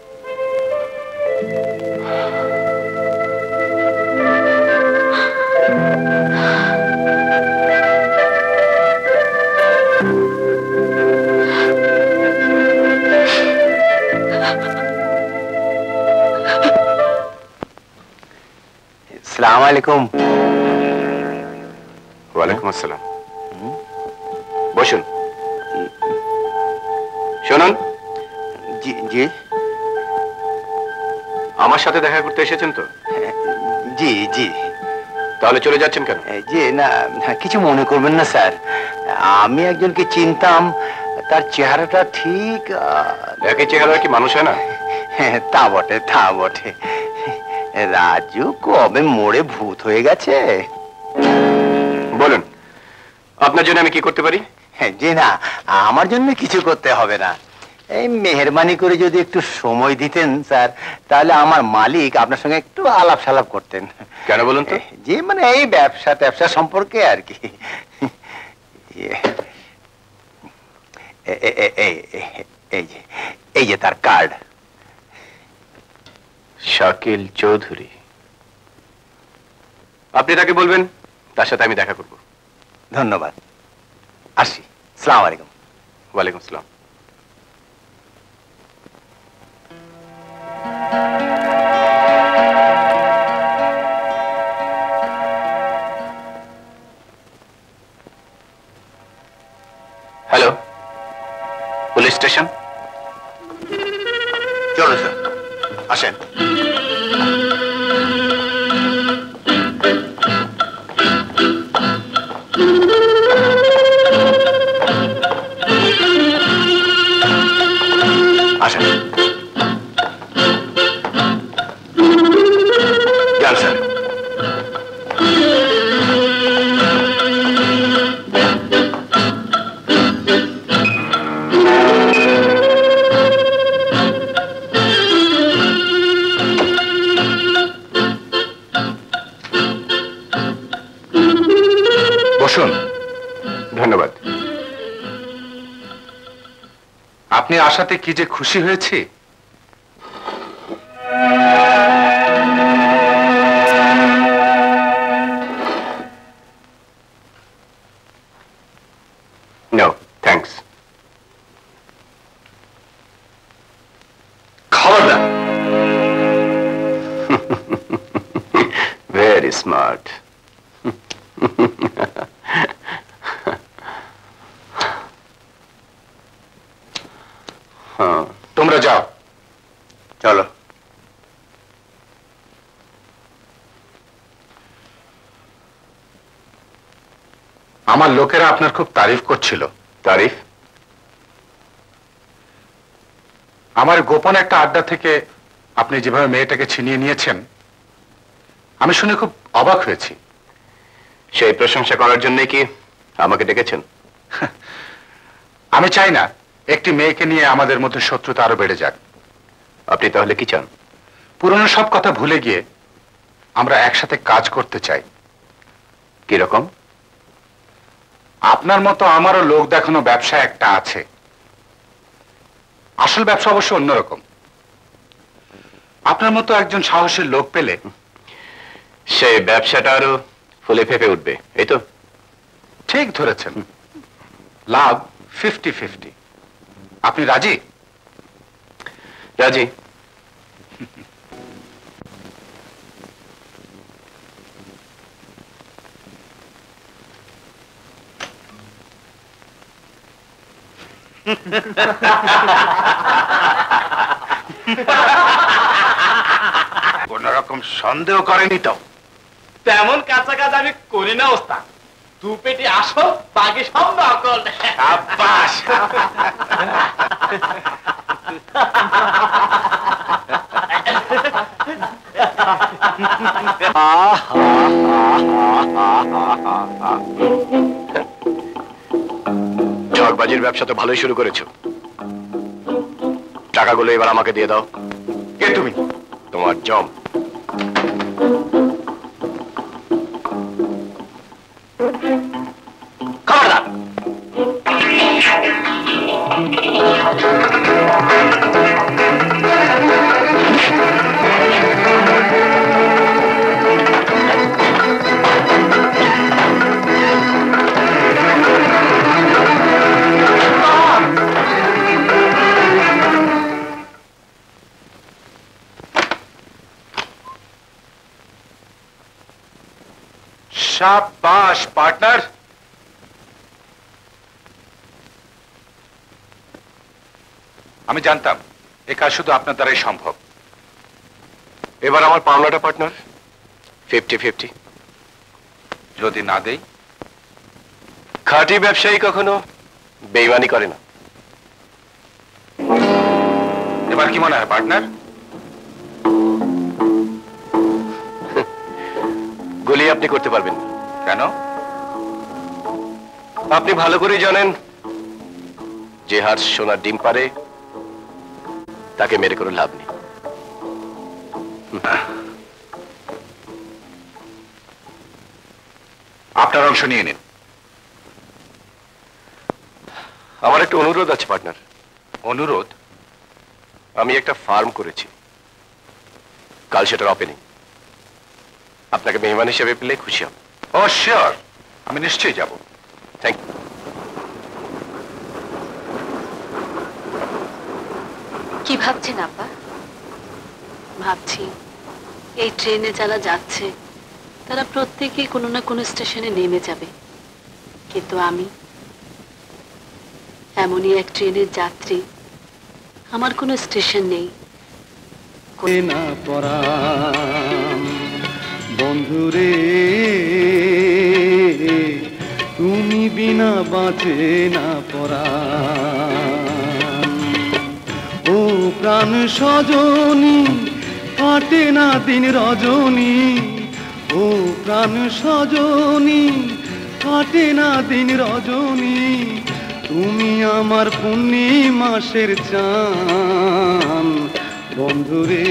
আসসালামু আলাইকুম। ওয়ালাইকুম আসসালাম। বসুন। শুনুন। জি জি। আমার সাথে দেখা করতে এসেছেন তো? জি জি। তাহলে চলে যাচ্ছেন কেন? জি না, কিছু মনে করবেন না স্যার, আমি একজনকে চিনতাম, তার চেহারাটা ঠিক। একই চেহারা কি মানুষ হয় না? হ্যাঁ তা বটে, তা বটে। রাজু কবে মোড়ে ভূত হয়ে গেছে। বলুন, আপনার জন্য আমি কি করতে পারি? জি না, আমার জন্য কিছু করতে হবে না। এই মেহেরবানি করে যদি একটু সময় দিতেন স্যার, তাহলে আমার মালিক আপনার সঙ্গে একটু আলাপ সালাপ করতেন। কেন বলুন তো? জি মানে এই ব্যবসা ট্যাবসা সম্পর্কে আর কি। এই যে এই যে তার কার্ড। শাকিল চৌধুরী। আপনি তাকে বলবেন তার সাথে আমি দেখা করব। ধন্যবাদ, আসি। আসসালামু আলাইকুম। ওয়ালাইকুম আসসালাম। Hello, police station. চলো স্যার, আসেন। আসেন। যান স্যার। বসুন। ধন্যবাদ। আপনি আসাতে কি যে খুশি হয়েছি। No thanks. খবরদার। Very smart. তোমরা যাও। চলো। আমার লোকেরা আপনার খুব তারিফ করছিল। তারিফ? আমার গোপন একটা আড্ডা থেকে আপনি যেভাবে মেয়েটাকে ছিনিয়ে নিয়েছেন, আমি শুনে খুব অবাক হয়েছি। সেই প্রশংসা করার জন্য কি আমাকে ডেকেছেন? আমি চাই না একটি মেয়েকে নিয়ে আমাদের মধ্যে শত্রুতা আরো বেড়ে যাক। আপনি তাহলে কি চান? পুরনো সব কথা ভুলে গিয়ে আমরা একসাথে কাজ করতে চাই। কিরকম? আপনার মতো আমারও লোক দেখানো ব্যবসা একটা আছে। আসল ব্যবসা অবশ্য অন্যরকম। আপনার মতো একজন সাহসী লোক পেলে সেই ব্যবসাটা আরো ফুলে ফেপে উঠবে, এই তো? ঠিক ধরেছেন। লাভ ফিফটি ফিফটি। আপনি রাজি? রাজি। কোন রকম সন্দেহ করেনি তো? তেমন কাঁচা কাজ আমি করি না ওস্তাদ। দু পেটি আসো, বাকি সব নকল। আব্বাস। ঠকবাজির ব্যবসা তো ভালোই শুরু করেছো। টাকাগুলো এবার আমাকে দিয়ে দাও। কে তুমি? তোমার জম। খবরদার। শাবাশ পার্টনার। আমি জানতাম এ কাজ শুধু আপনার দ্বারাই সম্ভব। এবার আমার পাওনাটা পার্টনার ফিফটি ফিফটি। যদি না দেই? খাঁটি ব্যবসায়ী কখনো বেইমানি করে না। এবার কি মনে হয় পার্টনার? গুলি আপনি করতে পারবেন না। কেন? আপনি ভালো করে জানেন যে হাঁস সোনার ডিম পারে তাকে মেরে কোনো লাভ নেই। আপনার অংশ নিয়ে নিন। আমার একটা অনুরোধ আছে পার্টনার। অনুরোধ? আমি একটা ফার্ম করেছি, কাল সেটার ওপেনিং। আপনাকে মেহমান হিসেবে পেলে খুশি হব। ও শিওর, আমি নিশ্চয়ই যাব। Thank you. কি ভাবছেন আপা? ভাবছি এই ট্রেনে যারা যাচ্ছে তারা প্রত্যেকেই কোনো না কোনো স্টেশনে নেমে যাবে, কিন্তু আমি এমনই এক ট্রেনের যাত্রী, আমার কোনো স্টেশন নেই। না পরাণ বন্ধুরে, তুমি বিনা বাঁচে না পরাণ। ও প্রাণ সজনী, কাটে না দিন রজনী। ও প্রাণ সজনী, কাটে না দিন রজনী। তুমি আমার পূর্ণিমাসের চান বন্ধুরে,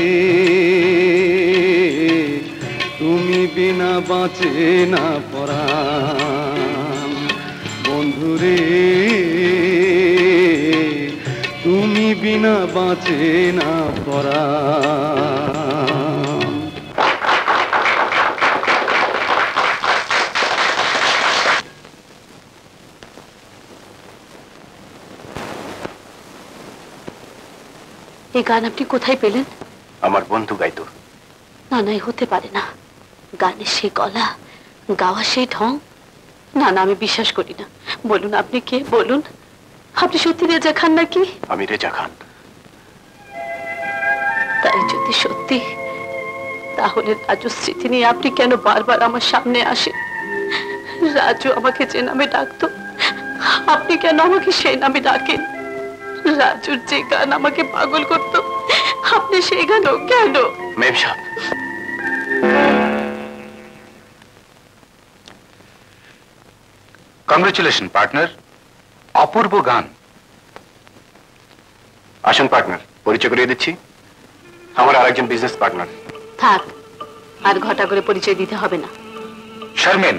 তুমি বিনা বাঁচে না পরাণ। বন্ধুরে, তুমি বিনা বাঁচে না পরাণ। এই গান আপনি কোথায় পেলেন? আমার বন্ধু গাইতো। না না, হতে পারে না। গানের সেই গলা, গাওয়া সেই ঢং, না না, আমি বিশ্বাস করি না। বলুন আপনি কে, বলুন। আপনি সত্যি রেজা খান নাকি? আমি রেজা খান। তাই যদি সত্যি, তাহলে রাজু স্মৃতি নিয়ে আপনি কেন বারবার আমার সামনে আসেন? রাজু আমাকে যে নামে ডাকতো, আপনি কেন আমাকে সেই নামে ডাকেন? রাজুর যে গান আমাকে পাগল করতো, আপনি সেই গানও কেন? মেম সাহেব, কংগ্রেচুলেশন পার্টনার, অপূর্ব গান। আসুন পার্টনার, পরিচয় করিয়ে দিচ্ছি। আমার আরেকজন বিজনেস পার্টনার। থাক, আর ঘটা করে পরিচয় দিতে হবে না। শারমিন,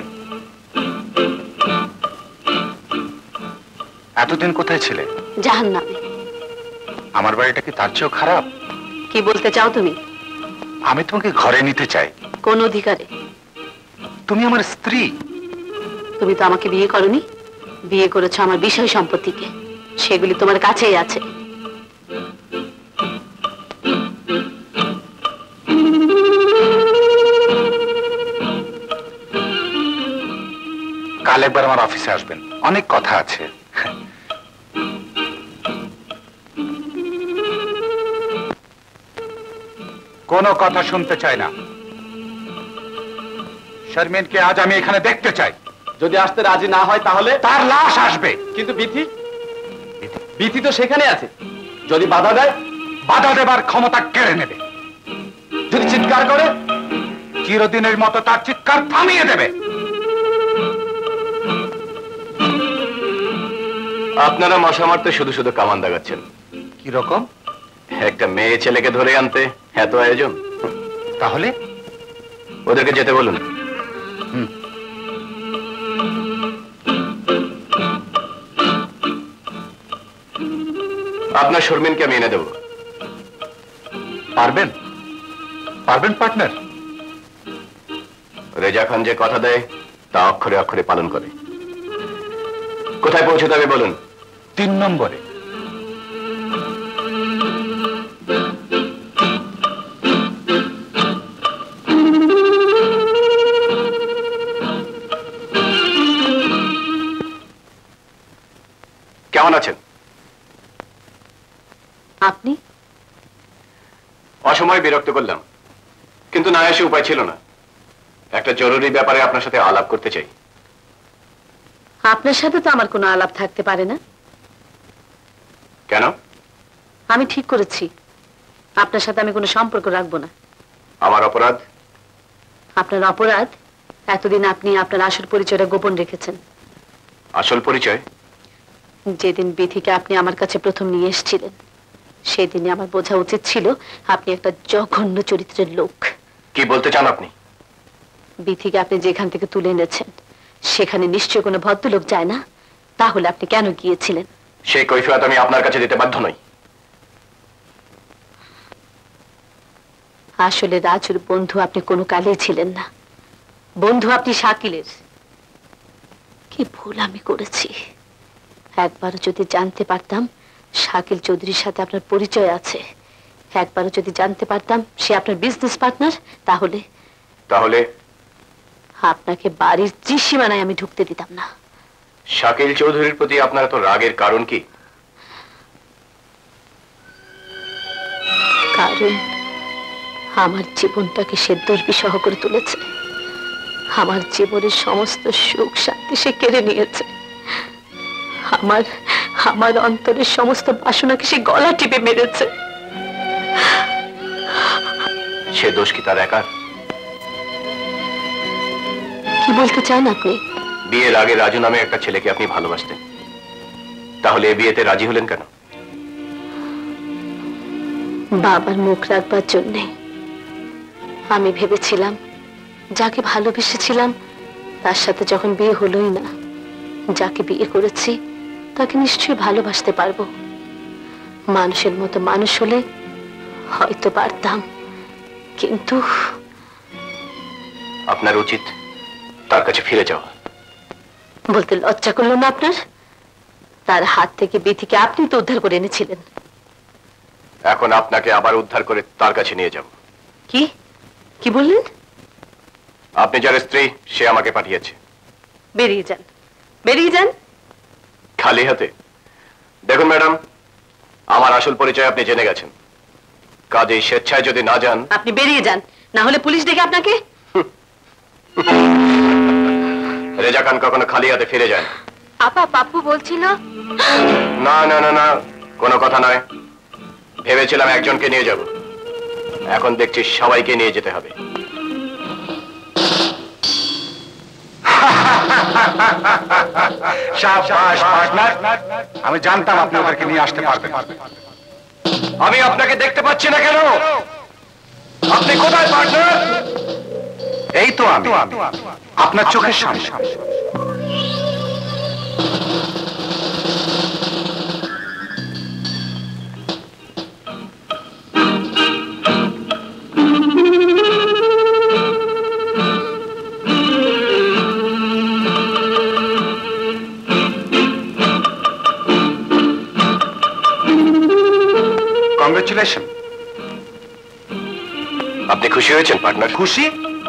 এতদিন কোথায় ছিলে? জাহান্নামে। আমার বাড়িটা কি তার চেয়েও খারাপ? কি বলতে চাও তুমি? আমি তোমাকে ঘরে নিতে চাই। কোন অধিকারে? তুমি আমার স্ত্রী। তুমি তো আমাকে বিয়ে করনি, বিয়ে করেছো আমার বিষয় সম্পত্তিকে, সেগুলি তোমার কাছেই আছে। কাল একবার আমার অফিসে আসবেন, অনেক কথা আছে। কোনো কথা শুনতে চাই না। শারমিনকে আজ আমি এখানে দেখতে চাই। যদি আসতে রাজি না হয় তাহলে তার লাশ আসবে। কিন্তু বিথি, বিথি তো সেখানে আছে। যদি বাধা দেয়, বাধা দেবার ক্ষমতা কেড়ে নেবে। যদি চিৎকার করে, চিরদিনের মতো তার চিৎকার থামিয়ে দেবে। আপনারা মশা মারতে শুধু শুধু কামান দাগাচ্ছেন। কি রকম? একটা মেয়ে ছেলেকে ধরে আনতে এত আয়োজন? তাহলে ওদেরকে যেতে বলুন। হুম। আপনার শর্মিনকে আমি এনে দেব। পারবেন? পারবেন পার্টনার? রেজা খান যে কথা দেয় তা অক্ষরে অক্ষরে পালন করে। কোথায় পৌঁছতে হবে বলুন? তিন নম্বরে। কেমন আছেন? আপনি? অসময়ে বিরক্ত করলাম, কিন্তু না এসে উপায় ছিল না। একটা জরুরি ব্যাপারে আপনার সাথে আলাপ করতে চাই। আপনার সাথে তো আমার কোনো আলাপ থাকতে পারে না। কেন? আমি ঠিক করেছি আপনার সাথে আমি কোনো সম্পর্ক রাখবো না। আমার অপরাধ? আপনার অপরাধ, এতদিন আপনি আপনার আসল পরিচয়টা গোপন রেখেছেন। আসল পরিচয়? যেদিন বিথিকে আপনি আমার কাছে প্রথম নিয়ে এসেছিলেন, সেদিনই আমার বোঝা উচিত ছিল আপনি একটা জঘন্য চরিত্রের লোক। কি বলতে চান আপনি? বিথিকে আপনি যেখান থেকে তুলে এনেছেন সেখানে নিশ্চয় কোনো ভদ্রলোক যায় না, তাহলে আপনি কেন গিয়েছিলেন? সেই কৈফিয়ত আমি আপনার কাছে দিতে বাধ্য নই। আসলে রাজুর বন্ধু আপনি কোনো কালেই ছিলেন না, বন্ধু আপনি শাকিলের। কি ভুল আমি করেছি। একবারও যদি জানতে পারতাম শাকিল চৌধুরীর সাথে আপনার পরিচয় আছে, একবারও যদি জানতে পারতাম সে আপনার বিজনেস পার্টনার, তাহলে তাহলে আপনাকে বাড়ির ত্রিসীমানায় আমি ঢুকতে দিতাম না। শাকিল চৌধুরীর প্রতি আপনার এত রাগের কারণ কি? হারুন আমার জীবনটাকে সে দুর্বিষহ করে তুলেছে। আমার জীবনের সমস্ত সুখ শান্তি সে কেড়ে নিয়েছে। আমার আমার অন্তরের সমস্ত বাসনাকে সে গলা টিপে মেরেছে। সে দোষ কি তার একার? কি বলতে চান আপনি? বিয়ের আগে রাজু নামে একটা ছেলেকে আপনি ভালোবাসতেন, তাহলে এ বিয়েতে রাজি হলেন কেন? বাবার মুখ রাখবার জন্যে। আমি ভেবেছিলাম যাকে ভালোবেসেছিলাম তার সাথে যখন বিয়ে হলোই না, যাকে বিয়ে করেছি তাকে নিশ্চয়ই ভালোবাসতে পারবো। মানুষের মতো মানুষ হলে হয়তো পারতাম, কিন্তু আপনার উচিত তার কাছে ফিরে যাওয়া। বলতে লজ্জা করলো না আপনার? তার হাত থেকে বিথিকে আপনি তো উদ্ধার করে এনেছিলেন। এখন আপনাকে আবার উদ্ধার করে তার কাছে নিয়ে যাব। কি কি বললেন? আপনি যার স্ত্রী সে আমাকে পাঠিয়েছে। বেরিয়ে যান, বেরিয়ে যান। খালি হাতে? দেখুন ম্যাডাম, আমার আসল পরিচয় আপনি জেনে গেছেন, কাজেই স্বেচ্ছায় যদি না যান। আপনি বেরিয়ে যান, না হলে পুলিশ ডেকে আপনাকে। রেজা খান কখনো খালি হাতে ফিরে যায় না। আপা, পাপ্পু বলছিল। না না না না, কোনো কথা নয়। ভেবেছিলাম একজনকে নিয়ে যাব, এখন দেখছি সবাইকে নিয়ে যেতে হবে। আমি জানতাম আপনি ওদেরকে নিয়ে আসতে পারবেন। আমি আপনাকে দেখতে পাচ্ছি না কেন? আপনি কোথায় পার্টনার? এই তো আমি, আপনার চোখের সামনে। কংগ্রেচুলেশন। আপনি খুশি হয়েছেন পার্টনার? খুশি?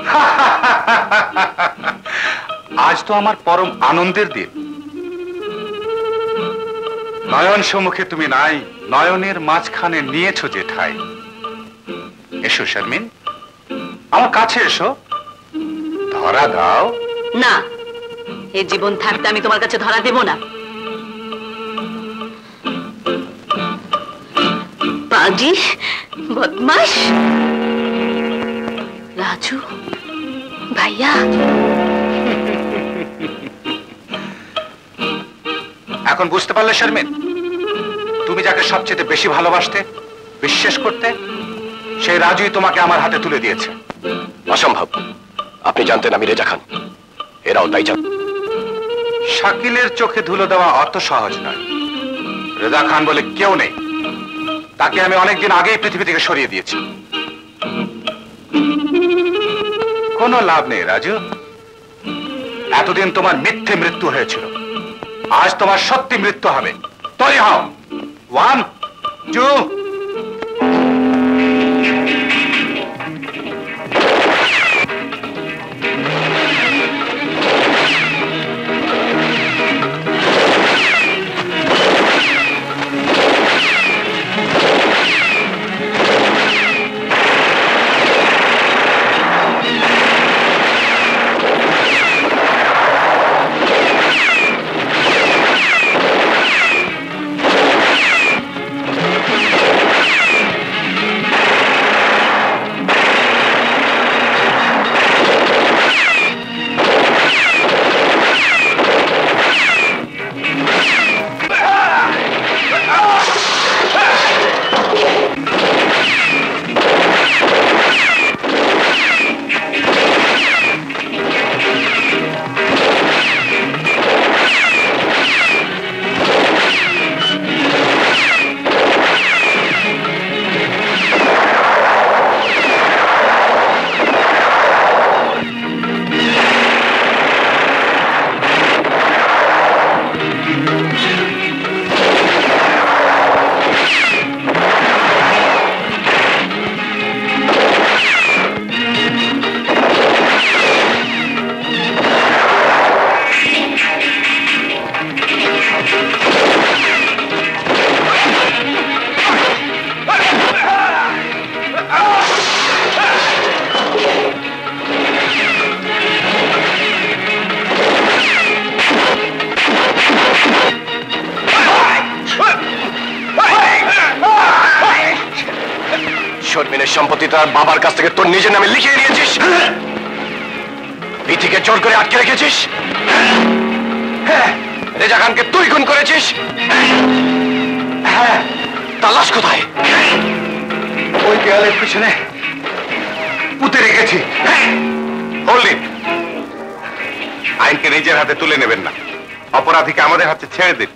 আজ তো আমার পরম আনন্দের দিন। নয়ন সম্মুখে তুমি নাই, নয়নের মাঝখানে নিয়েছো যে ঠাই। এসো শারমিন, আমার কাছে এসো, ধরা দাও। না, এই জীবন থাকতে আমি তোমার কাছে ধরা দেব না। পাজি, বদমাশ। রাজু ভাইয়া, এখন বুঝতে পারলে শারমিন, তুমি যাকে সবচেয়ে বেশি ভালোবাসতে, বিশ্বাস করতে, সেই রাজুই তোমাকে আমার হাতে তুলে দিয়েছে। অসম্ভব। আপনি জানতেন আমি রেজা খান, এরাও তাই জান। শাকিলের চোখে ধুলো দেওয়া অত সহজ নয়। রেজা খান বলে কেউ নেই, তাকে আমি অনেকদিন আগেই পৃথিবী থেকে সরিয়ে দিয়েছি। কোনো লাভ নেই রাজু, এতদিন তোমার মিথ্যে মৃত্যু হয়েছিল, আজ তোমার সত্যি মৃত্যু হবে। তৈরি হও। ওয়ান টু সম্পত্তি তার বাবার কাছ থেকে তোর নিজের নামে লিখিয়ে দিয়েছিস, বিথিকে জোর করে আটকে রেখেছিস, হ্যাঁ রেজা খানকে তুই খুন করেছিস, হ্যাঁ তার লাশ কোথায়? ওই দেয়ালের পিছনে পুঁতে রেখেছি। হোল্ড, আইনকে নিজের হাতে তুলে নেবেন না, অপরাধীকে আমাদের হাতে ছেড়ে দিন।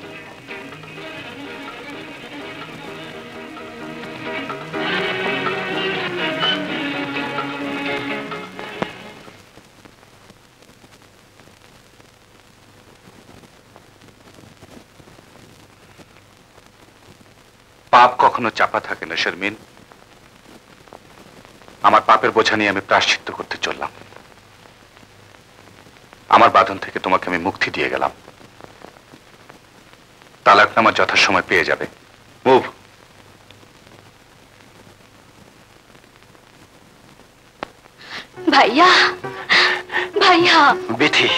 পাপ কখনো চাপা থাকে না শারমিন। আমার পাপের বোঝা নিয়ে আমি প্রায়শ্চিত্ত করতে চললাম। আমার বাঁধন থেকে তোমাকে আমি মুক্তি দিয়ে গেলাম। তালাকনামা যথাসময় পেয়ে যাবে। মুভ। ভাইয়া, ভাইয়া। বিথি,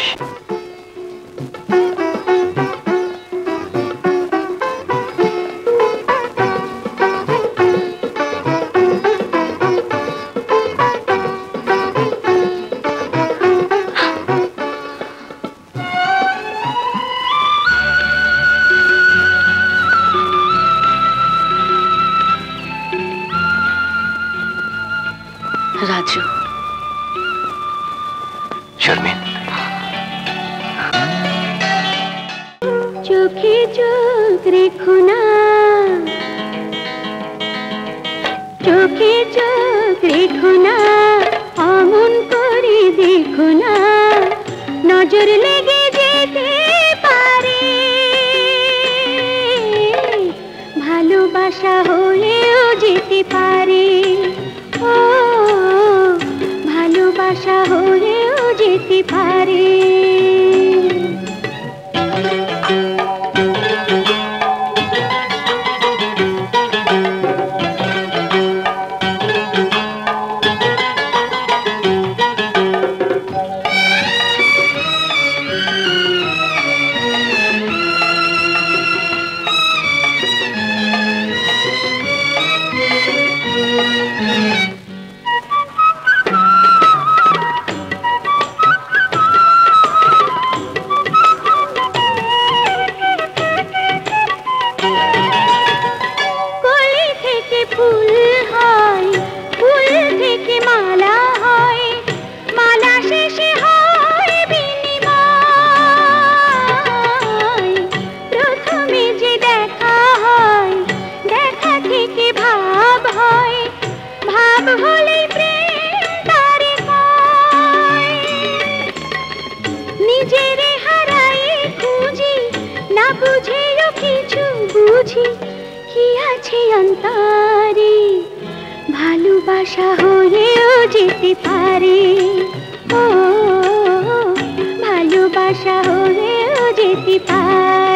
রাজু। শারমিন, চোখে চোখ রেখো না, চোখে চোখ রেখো না, অমন করে দেখো না, নজর লেগে যেতে পারে, ভালোবাসা হয়েও যেতে পারে, ও ভালোবাসা হয়েও যেতে পারে। ভালোবাসা হয়েও যেতে পারে, ও ভালোবাসা হয়েও যেতে পারে।